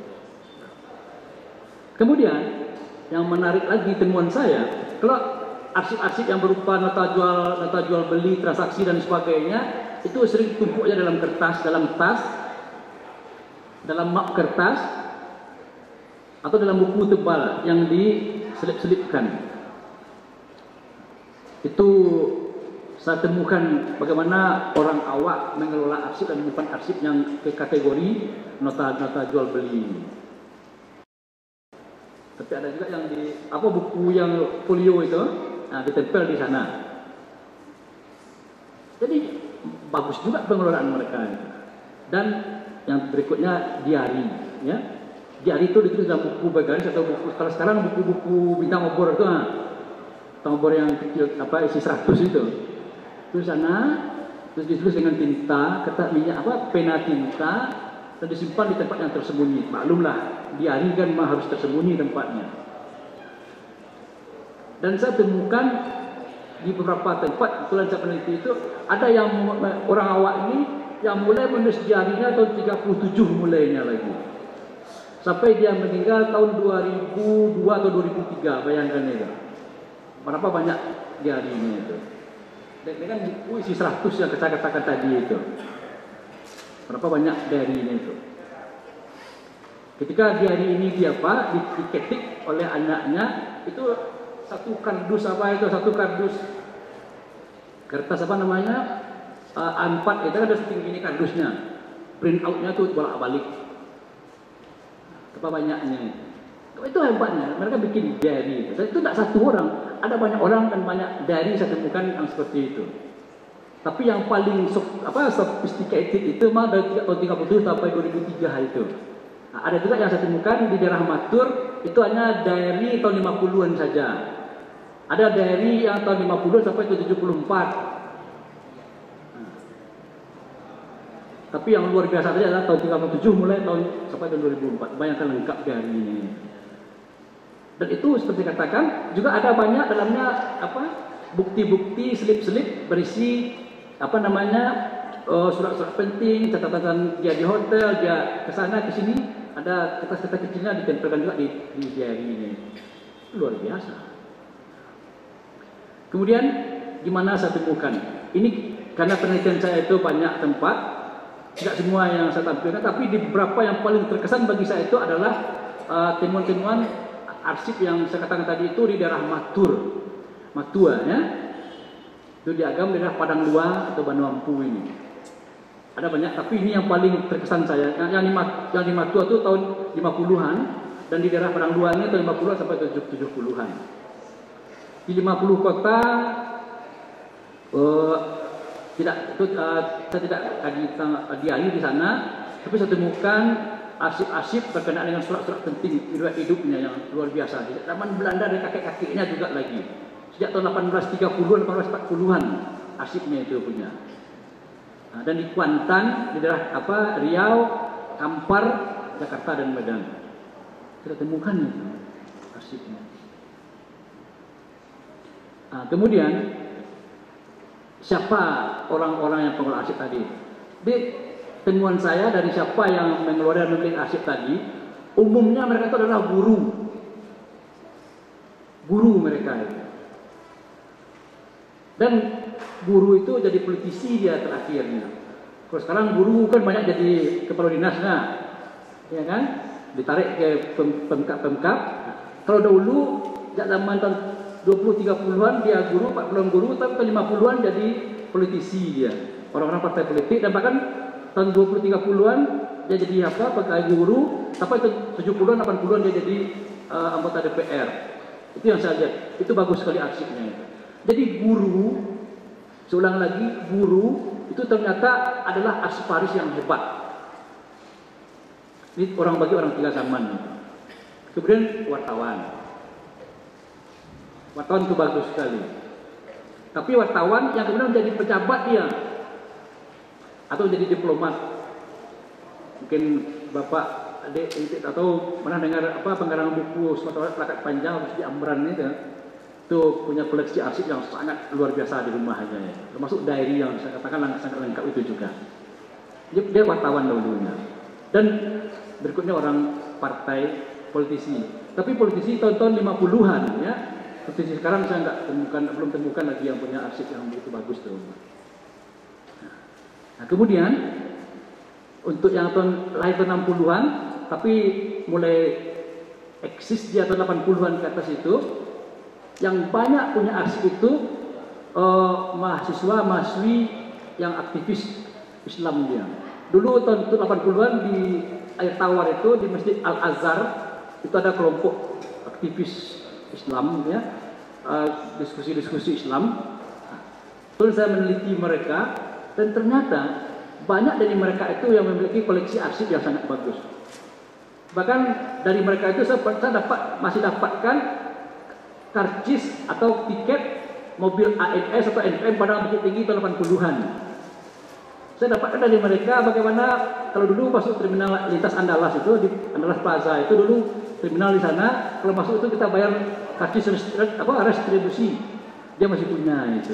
Kemudian yang menarik lagi temuan saya, kalau arsip-arsip yang berupa nota jual, nota jual beli, transaksi dan sebagainya itu sering tumpuknya dalam kertas, dalam tas, dalam map kertas atau dalam buku tebal yang diselip-selipkan. Itu saya temukan bagaimana orang awak mengelola arsip dan menyimpan arsip yang ke kategori nota-nota jual beli. Tapi ada juga yang di apa buku yang folio itu, nah, ditempel di sana. Jadi bagus juga pengelolaan mereka. Dan yang berikutnya diari, ya. Diari itu ditulis dalam buku bergaris atau buku kalau sekarang buku-buku bintang obor itu, nah, bintang obor yang kecil apa isi seratus itu. Itu sana terus ditulis dengan tinta, kertas minyak apa, pena tinta, dan disimpan di tempat yang tersembunyi. Maklumlah, diari kan mah harus tersembunyi tempatnya. Dan saya temukan di beberapa tempat, kebetulan saya peneliti itu, ada yang orang awak ini yang mulai menulis diarinya tahun tiga puluh tujuh mulainya lagi. Sampai dia meninggal tahun dua ribu dua atau dua ribu tiga, bayangkan itu. Berapa banyak diarinya itu. Dengan buku isi seratus yang saya katakan tadi itu. Berapa banyak diarinya itu. Ketika diari ini dia apa, diketik oleh anaknya, itu satu kardus apa itu, satu kardus kertas apa namanya, uh, A empat itu kan ada setinggi ini kardusnya. Print outnya tuh bolak-balik. Apa banyaknya itu. Itu hebatnya, mereka bikin diary. Itu tidak satu orang, ada banyak orang dan banyak diary saya temukan yang seperti itu. Tapi yang paling apa sophisticated itu mah dari tahun tiga puluh tujuh sampai dua ribu tiga itu. Nah, ada juga yang saya temukan di daerah Matur, itu hanya diary tahun lima puluhan saja. Ada diary yang tahun lima puluh sampai tujuh puluh empat. Nah, tapi yang luar biasa saja adalah tahun tiga puluh tujuh mulai tahun sampai tahun dua ribu empat. Bayangkan lengkap diary ini. Dan itu seperti katakan juga ada banyak dalamnya apa bukti-bukti selip-selip berisi apa namanya surat-surat uh, penting, catatan dia di hotel, dia ke sana ke sini, ada kertas-kertas kecilnya ditempelkan juga di, di diary ini. Luar biasa. Kemudian di mana saya temukan? Ini karena penelitian saya itu banyak tempat, tidak semua yang saya tampilkan, tapi di beberapa yang paling terkesan bagi saya itu adalah uh, temuan-temuan arsip yang saya katakan tadi itu di daerah Matur, Matua ya, itu di Agam daerah Padang Luar atau Banu Ampu ini. Ada banyak, tapi ini yang paling terkesan saya. Yang di, yang di Matua itu tahun lima puluhan dan di daerah Padang Luar ini tahun lima puluhan sampai tujuh puluhan. Di lima puluh kota uh, tidak itu, uh, saya tidak lagi diari di sana, tapi saya temukan arsip-arsip berkenaan dengan surat-surat penting riwayat hidupnya yang luar biasa. Di zaman Belanda dari kakek-kakeknya juga lagi. Sejak tahun delapan belas tiga puluhan, delapan belas empat puluhan arsipnya itu punya. Nah, dan di Kuantan, di daerah apa Riau, Kampar, Jakarta dan Medan. Kita temukan itu arsipnya. Nah, kemudian siapa orang-orang yang pengelola arsip tadi? Di temuan saya dari siapa yang mengeluarkan memiliki arsip tadi, umumnya mereka itu adalah guru, guru mereka itu. Dan guru itu jadi politisi dia terakhirnya. Kalau sekarang guru kan banyak jadi kepala dinasnya, ya kan? Ditarik ke pemkap-pemkap. Kalau dahulu zaman tahun dua puluh tiga puluhan dia guru, empat puluhan guru, tapi lima puluhan jadi politisi dia, orang-orang partai politik, dan bahkan tahun dua puluh tiga puluhan dia jadi apa? Pegawai guru, sampai tujuh puluhan delapan puluhan dia jadi uh, anggota D P R. Itu yang saya lihat. Itu bagus sekali arsipnya. Jadi guru, seulang lagi guru itu ternyata adalah arsiparis yang hebat. Ini orang bagi orang tiga zaman. Kemudian wartawan. Wartawan itu bagus sekali. Tapi wartawan yang kemudian menjadi pejabat dia atau jadi diplomat. Mungkin Bapak adik atau pernah dengar apa pengarang buku Sumatera Plakat Panjang harus di Ambran itu, itu punya koleksi arsip yang sangat luar biasa di rumahnya ya. Termasuk diary yang saya katakan sangat lengkap itu juga. Dia, dia wartawan dulunya. Dan berikutnya orang partai politisi. Tapi politisi tahun-tahun lima puluhan ya. Politisi sekarang saya nggak temukan, belum temukan lagi yang punya arsip yang begitu bagus tuh. Nah, kemudian untuk yang tahun lahir tahun enam puluhan tapi mulai eksis di tahun delapan puluhan ke atas itu, yang banyak punya arsip itu uh, mahasiswa mahasiswi yang aktivis Islam dia. Dulu tahun delapan puluhan di Air Tawar itu di Masjid Al-Azhar itu ada kelompok aktivis Islam ya, uh, diskusi-diskusi Islam. Terus saya meneliti mereka dan ternyata banyak dari mereka itu yang memiliki koleksi arsip yang sangat bagus. Bahkan dari mereka itu saya, saya dapat masih dapatkan karcis atau tiket mobil A N S atau N P M pada Bukit Tinggi tahun delapan puluhan. Saya dapatkan dari mereka bagaimana kalau dulu masuk terminal lintas Andalas itu di Andalas Plaza itu dulu terminal di sana, kalau masuk itu kita bayar karcis apa restribusi, dia masih punya itu.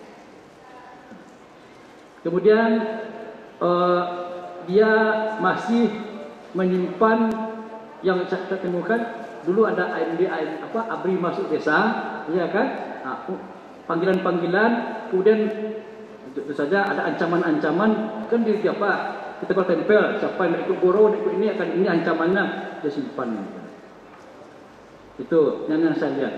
Kemudian eh, dia masih menyimpan yang saya temukan dulu ada A M D apa ABRI masuk desa, ya kan? Nah, panggilan-panggilan, kemudian tentu saja ada ancaman-ancaman kan di apa kita kalau tempel siapa yang ikut goro ikut ini akan ini ancamannya dia simpan itu yang, yang saya lihat.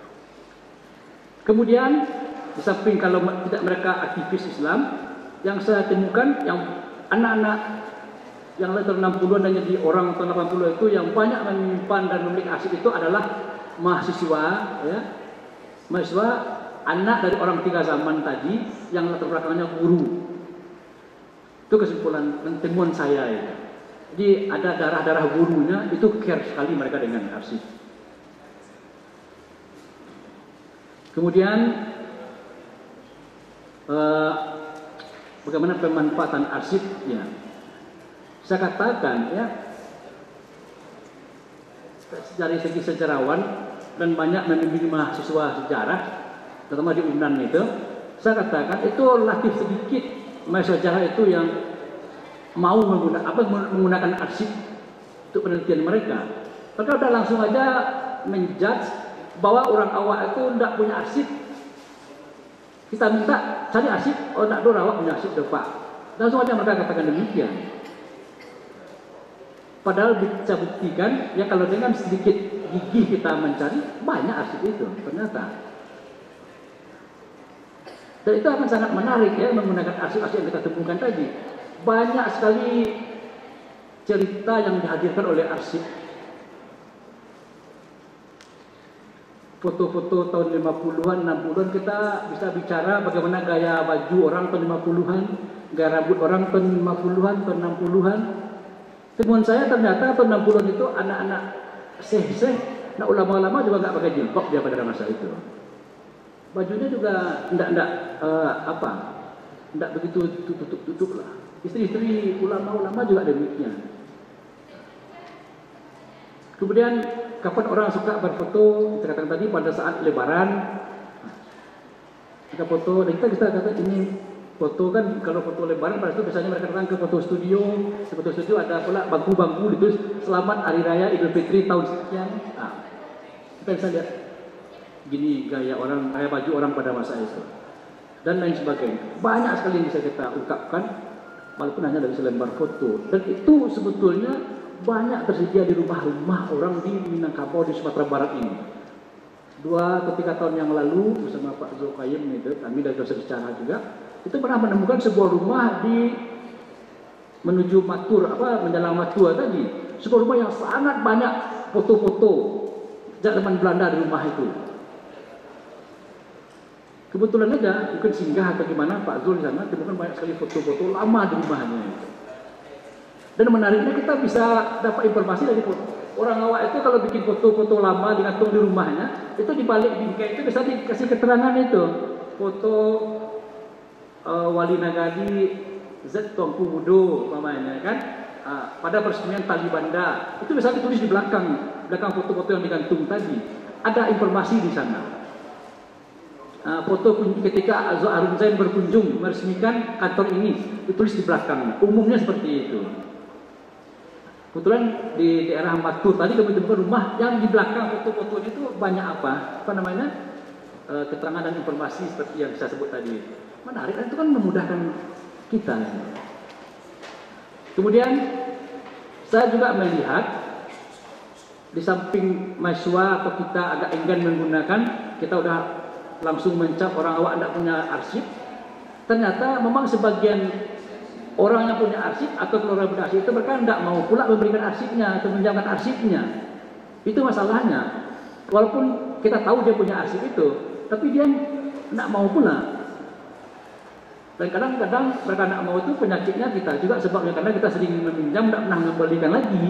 Kemudian di samping kalau tidak mereka aktivis Islam, yang saya temukan yang anak-anak yang lahir tahun enam puluhan dan jadi orang tahun delapan puluh itu yang banyak menyimpan dan memiliki arsip itu adalah mahasiswa, ya, mahasiswa anak dari orang tiga zaman tadi yang latar belakangnya guru. Itu kesimpulan dan temuan saya ya. Jadi ada darah-darah gurunya, itu care sekali mereka dengan arsip. Kemudian eh, bagaimana pemanfaatan arsip ya. Saya katakan ya dari segi sejarawan dan banyak membimbing mahasiswa sejarah terutama di UNAN itu, saya katakan itu relatif sedikit mahasiswa sejarah itu yang mau menggunakan apa menggunakan arsip untuk penelitian mereka. Mereka udah langsung aja menjudge bahwa orang awak itu tidak punya arsip. Kita minta cari arsip, oh tidak ada awak punya arsip Pak. Langsung aja mereka katakan demikian. Padahal bisa buktikan ya kalau dengan sedikit gigih kita mencari banyak arsip itu ternyata. Dan itu akan sangat menarik ya menggunakan arsip-arsip yang kita temukan tadi. Banyak sekali cerita yang dihadirkan oleh arsip. Foto-foto tahun lima puluhan, enam puluhan kita bisa bicara bagaimana gaya baju orang tahun lima puluhan, gaya rambut orang tahun lima puluhan, tahun enam puluhan. Temuan saya ternyata tahun enam puluhan itu anak-anak seh-seh, nah ulama-ulama juga nggak pakai jilbab dia pada masa itu. Bajunya juga enggak-enggak uh, apa, enggak begitu tutup-tutup lah. Istri-istri ulama-ulama juga demikian. Kemudian kapan orang suka berfoto, kita katakan tadi pada saat lebaran, kita foto, dan kita bisa kata ini foto kan kalau foto lebaran pada itu biasanya mereka datang ke foto studio, di foto studio ada pula bangku-bangku ditulis selamat hari raya Idul Fitri tahun sekian. Nah, kita bisa lihat gini gaya orang, gaya baju orang pada masa itu dan lain sebagainya. Banyak sekali yang bisa kita ungkapkan walaupun hanya dari selembar foto, dan itu sebetulnya banyak tersedia di rumah-rumah orang di Minangkabau di Sumatera Barat ini. Dua ketika tahun yang lalu bersama Pak Zulkayim itu kami dari dosen sejarah juga itu pernah menemukan sebuah rumah di menuju Matur apa menjelang Matua tadi, sebuah rumah yang sangat banyak foto-foto zaman Belanda di rumah itu. Kebetulan aja, mungkin singgah atau gimana Pak Zul di sana, temukan banyak sekali foto-foto lama di rumahnya. Dan menariknya kita bisa dapat informasi dari foto. Orang awak itu kalau bikin foto-foto lama digantung di rumahnya, itu di balik bingkai itu bisa dikasih keterangan itu. Foto uh, Wali Nagari Z Tuanku Mudo, namanya kan, uh, pada peresmian Tali Banda, itu bisa ditulis di belakang, belakang foto-foto yang digantung tadi. Ada informasi di sana. Uh, foto ketika Azwar Harun Zain berkunjung meresmikan kantor ini ditulis di belakang, umumnya seperti itu. Kebetulan di daerah Matur tadi kami temukan rumah yang di belakang foto-foto itu banyak apa, apa namanya uh, keterangan dan informasi seperti yang saya sebut tadi. Menarik, itu kan memudahkan kita. Kemudian saya juga melihat di samping mahasiswa atau kita agak enggan menggunakan, kita udah langsung mencap orang awak tidak punya arsip. Ternyata memang sebagian orang yang punya arsip atau keluarga punya arsip itu mereka tidak mau pula memberikan arsipnya atau menjamin arsipnya. Itu masalahnya. Walaupun kita tahu dia punya arsip itu, tapi dia tidak mau pula. Dan kadang-kadang mereka tidak mau itu penyakitnya kita juga sebabnya karena kita sering meminjam tidak pernah mengembalikan lagi.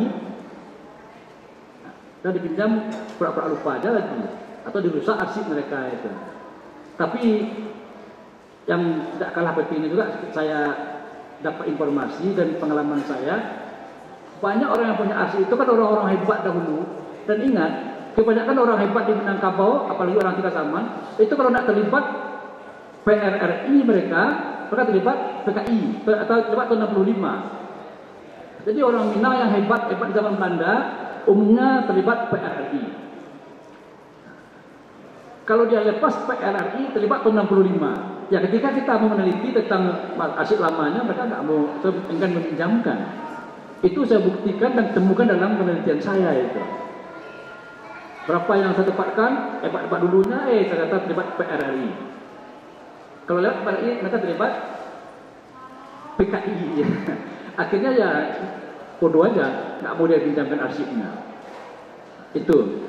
Dan dipinjam pura-pura lupa aja lagi atau dirusak arsip mereka itu. Tapi yang tidak kalah pentingnya juga saya dapat informasi dan pengalaman saya, banyak orang yang punya arsip itu kan orang-orang hebat dahulu. Dan ingat, kebanyakan orang hebat di Minangkabau, apalagi orang Tiga Zaman, itu kalau nak terlibat P R R I mereka, mereka terlibat P K I atau terlibat tahun enam puluh lima. Jadi orang Minang yang hebat hebat di zaman Belanda umumnya terlibat P R R I. Kalau dia lepas P R R I terlibat tahun enam puluh lima. Ya ketika kita mau meneliti tentang arsip lamanya, mereka nggak mau enggan meminjamkan. Itu saya buktikan dan temukan dalam penelitian saya itu. Berapa yang saya tepatkan, hebat-hebat dulunya, eh saya kata terlibat P R R I. Kalau lewat P R R I, mereka terlibat P K I. Akhirnya ya, bodoh aja, nggak mau dia pinjamkan arsipnya. Itu.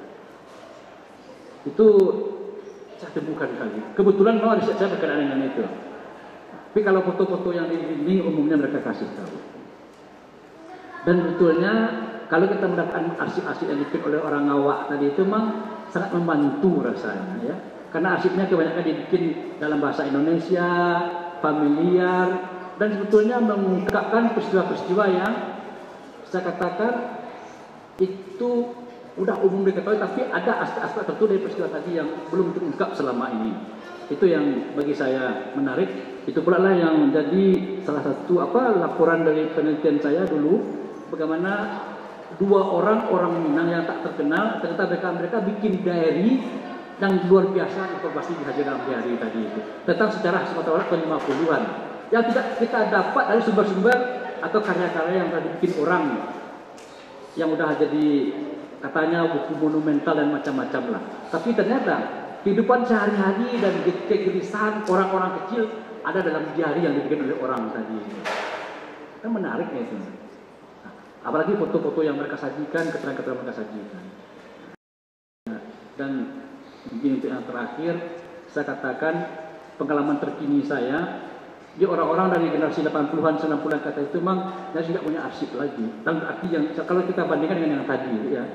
Itu saya temukan kali. Kebetulan mau riset saya berkenaan dengan itu. Tapi kalau foto-foto yang di dinding umumnya mereka kasih tahu. Dan betulnya kalau kita mendapatkan arsip-arsip yang dibikin oleh orang awak tadi itu memang sangat membantu rasanya ya. Karena arsipnya kebanyakan dibikin dalam bahasa Indonesia, familiar, dan sebetulnya mengungkapkan peristiwa-peristiwa yang saya katakan itu udah umum diketahui, tapi ada aspek-aspek tertentu dari peristiwa tadi yang belum terungkap selama ini. Itu yang bagi saya menarik. Itu pula lah yang menjadi salah satu apa laporan dari penelitian saya dulu, bagaimana dua orang orang Minang yang tak terkenal ternyata mereka mereka bikin diary yang luar biasa informasi di dalam diary tadi itu tentang sejarah Sumatera Barat tahun lima puluhan yang tidak kita dapat dari sumber-sumber atau karya-karya yang tadi bikin orang yang udah jadi katanya buku monumental dan macam-macam lah. Tapi ternyata kehidupan sehari-hari dan kegelisahan orang-orang kecil ada dalam diary yang dibikin oleh orang tadi. Kan menarik ya itu. Nah, apalagi foto-foto yang mereka sajikan, keterangan-keterangan mereka sajikan. Nah, dan mungkin untuk yang terakhir, saya katakan pengalaman terkini saya, di orang-orang dari generasi delapan puluhan, sembilan puluhan kata itu memang dia tidak punya arsip lagi. Dan arti yang kalau kita bandingkan dengan yang tadi ya.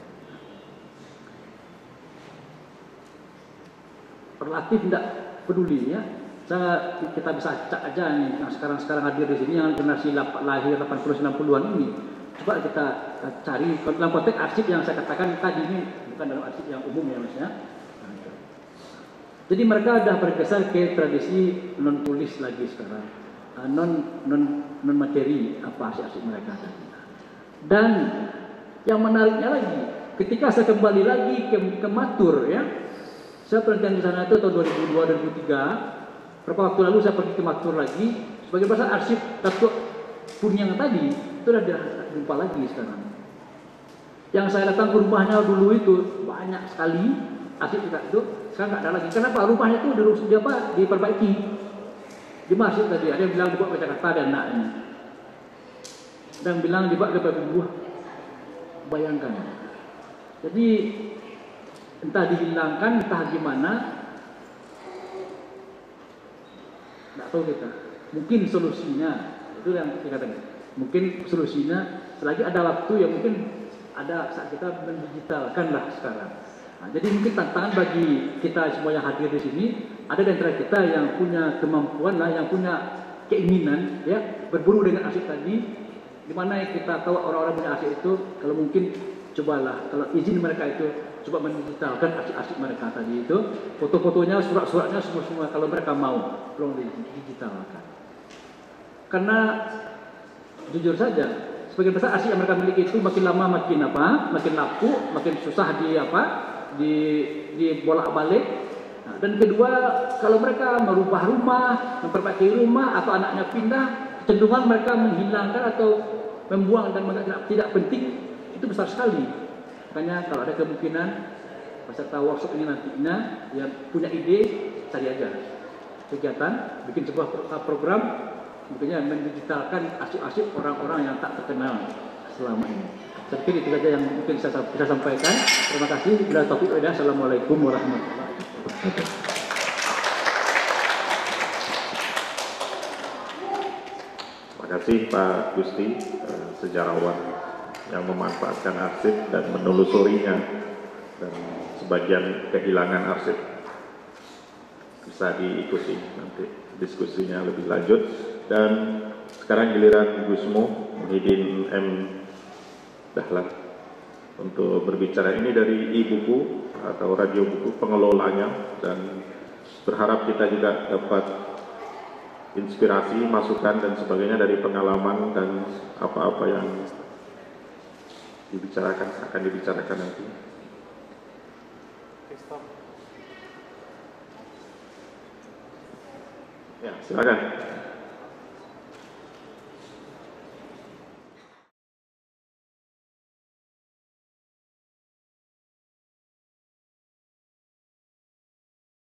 Relatif tidak peduli ya. Saya, kita bisa cak aja nih yang sekarang-sekarang hadir di sini yang generasi lahir delapan puluh sembilan puluhan ini. Coba kita cari dalam konteks arsip yang saya katakan tadi ini bukan dalam arsip yang umum ya Mas ya. Jadi mereka sudah bergeser ke tradisi non tulis lagi sekarang, non non non materi apa arsip-arsip mereka tadi. Dan yang menariknya lagi, ketika saya kembali lagi ke, ke Matur ya, saya penelitian di sana itu tahun dua ribu dua dua ribu tiga. Beberapa waktu lalu saya pergi ke Matur lagi, sebagai bahasa arsip Datuk Punyang tadi itu sudah jumpa lagi sekarang. Yang saya datang ke rumahnya dulu itu banyak sekali arsip kita itu. Sekarang nggak ada lagi. Kenapa? Rumahnya itu di, di apa? Diperbaiki. Di masjid tadi ada yang bilang dibuat ke Jakarta dan anaknya. Dan bilang dibuat ke Buah. Bayangkan. Jadi entah dihilangkan, entah gimana, nggak tahu kita. Mungkin solusinya itu yang kita katakan. Mungkin solusinya selagi ada waktu yang mungkin ada saat kita mendigitalkan lah sekarang. Nah, jadi mungkin tantangan bagi kita semua yang hadir di sini, ada di antara kita yang punya kemampuan lah, yang punya keinginan, ya berburu dengan arsip tadi, di mana kita tahu orang-orang punya arsip itu, kalau mungkin cobalah, kalau izin mereka itu coba mendigitalkan arsip-arsip mereka tadi itu, foto-fotonya, surat-suratnya semua-semua kalau mereka mau, tolong digitalkan. Karena jujur saja, sebagian besar arsip yang mereka miliki itu makin lama makin apa, makin laku, makin susah di apa. di di bolak-balik. Nah, dan kedua, kalau mereka merubah rumah, memperbaiki rumah atau anaknya pindah, kecenderungan mereka menghilangkan atau membuang dan menganggap tidak penting itu besar sekali. Makanya kalau ada kemungkinan peserta workshop ini nantinya yang punya ide, cari aja kegiatan, bikin sebuah program, mungkinnya mendigitalkan arsip-arsip orang-orang yang tak terkenal selama ini. Saya pikir itu saja yang mungkin saya bisa sampaikan. Terima kasih. Bila taufiq wal hidayah. Assalamualaikum warahmatullahi wabarakatuh. Terima kasih Pak Gusti, sejarawan yang memanfaatkan arsip dan menelusurinya, dan sebagian kehilangan arsip bisa diikuti nanti diskusinya lebih lanjut. Dan sekarang giliran Gusmu Muhyiddin M. Dahlan untuk berbicara. Ini dari e-buku atau radio buku pengelolanya, dan berharap kita juga dapat inspirasi, masukan dan sebagainya dari pengalaman dan apa-apa yang dibicarakan akan dibicarakan nanti. Ya, silakan.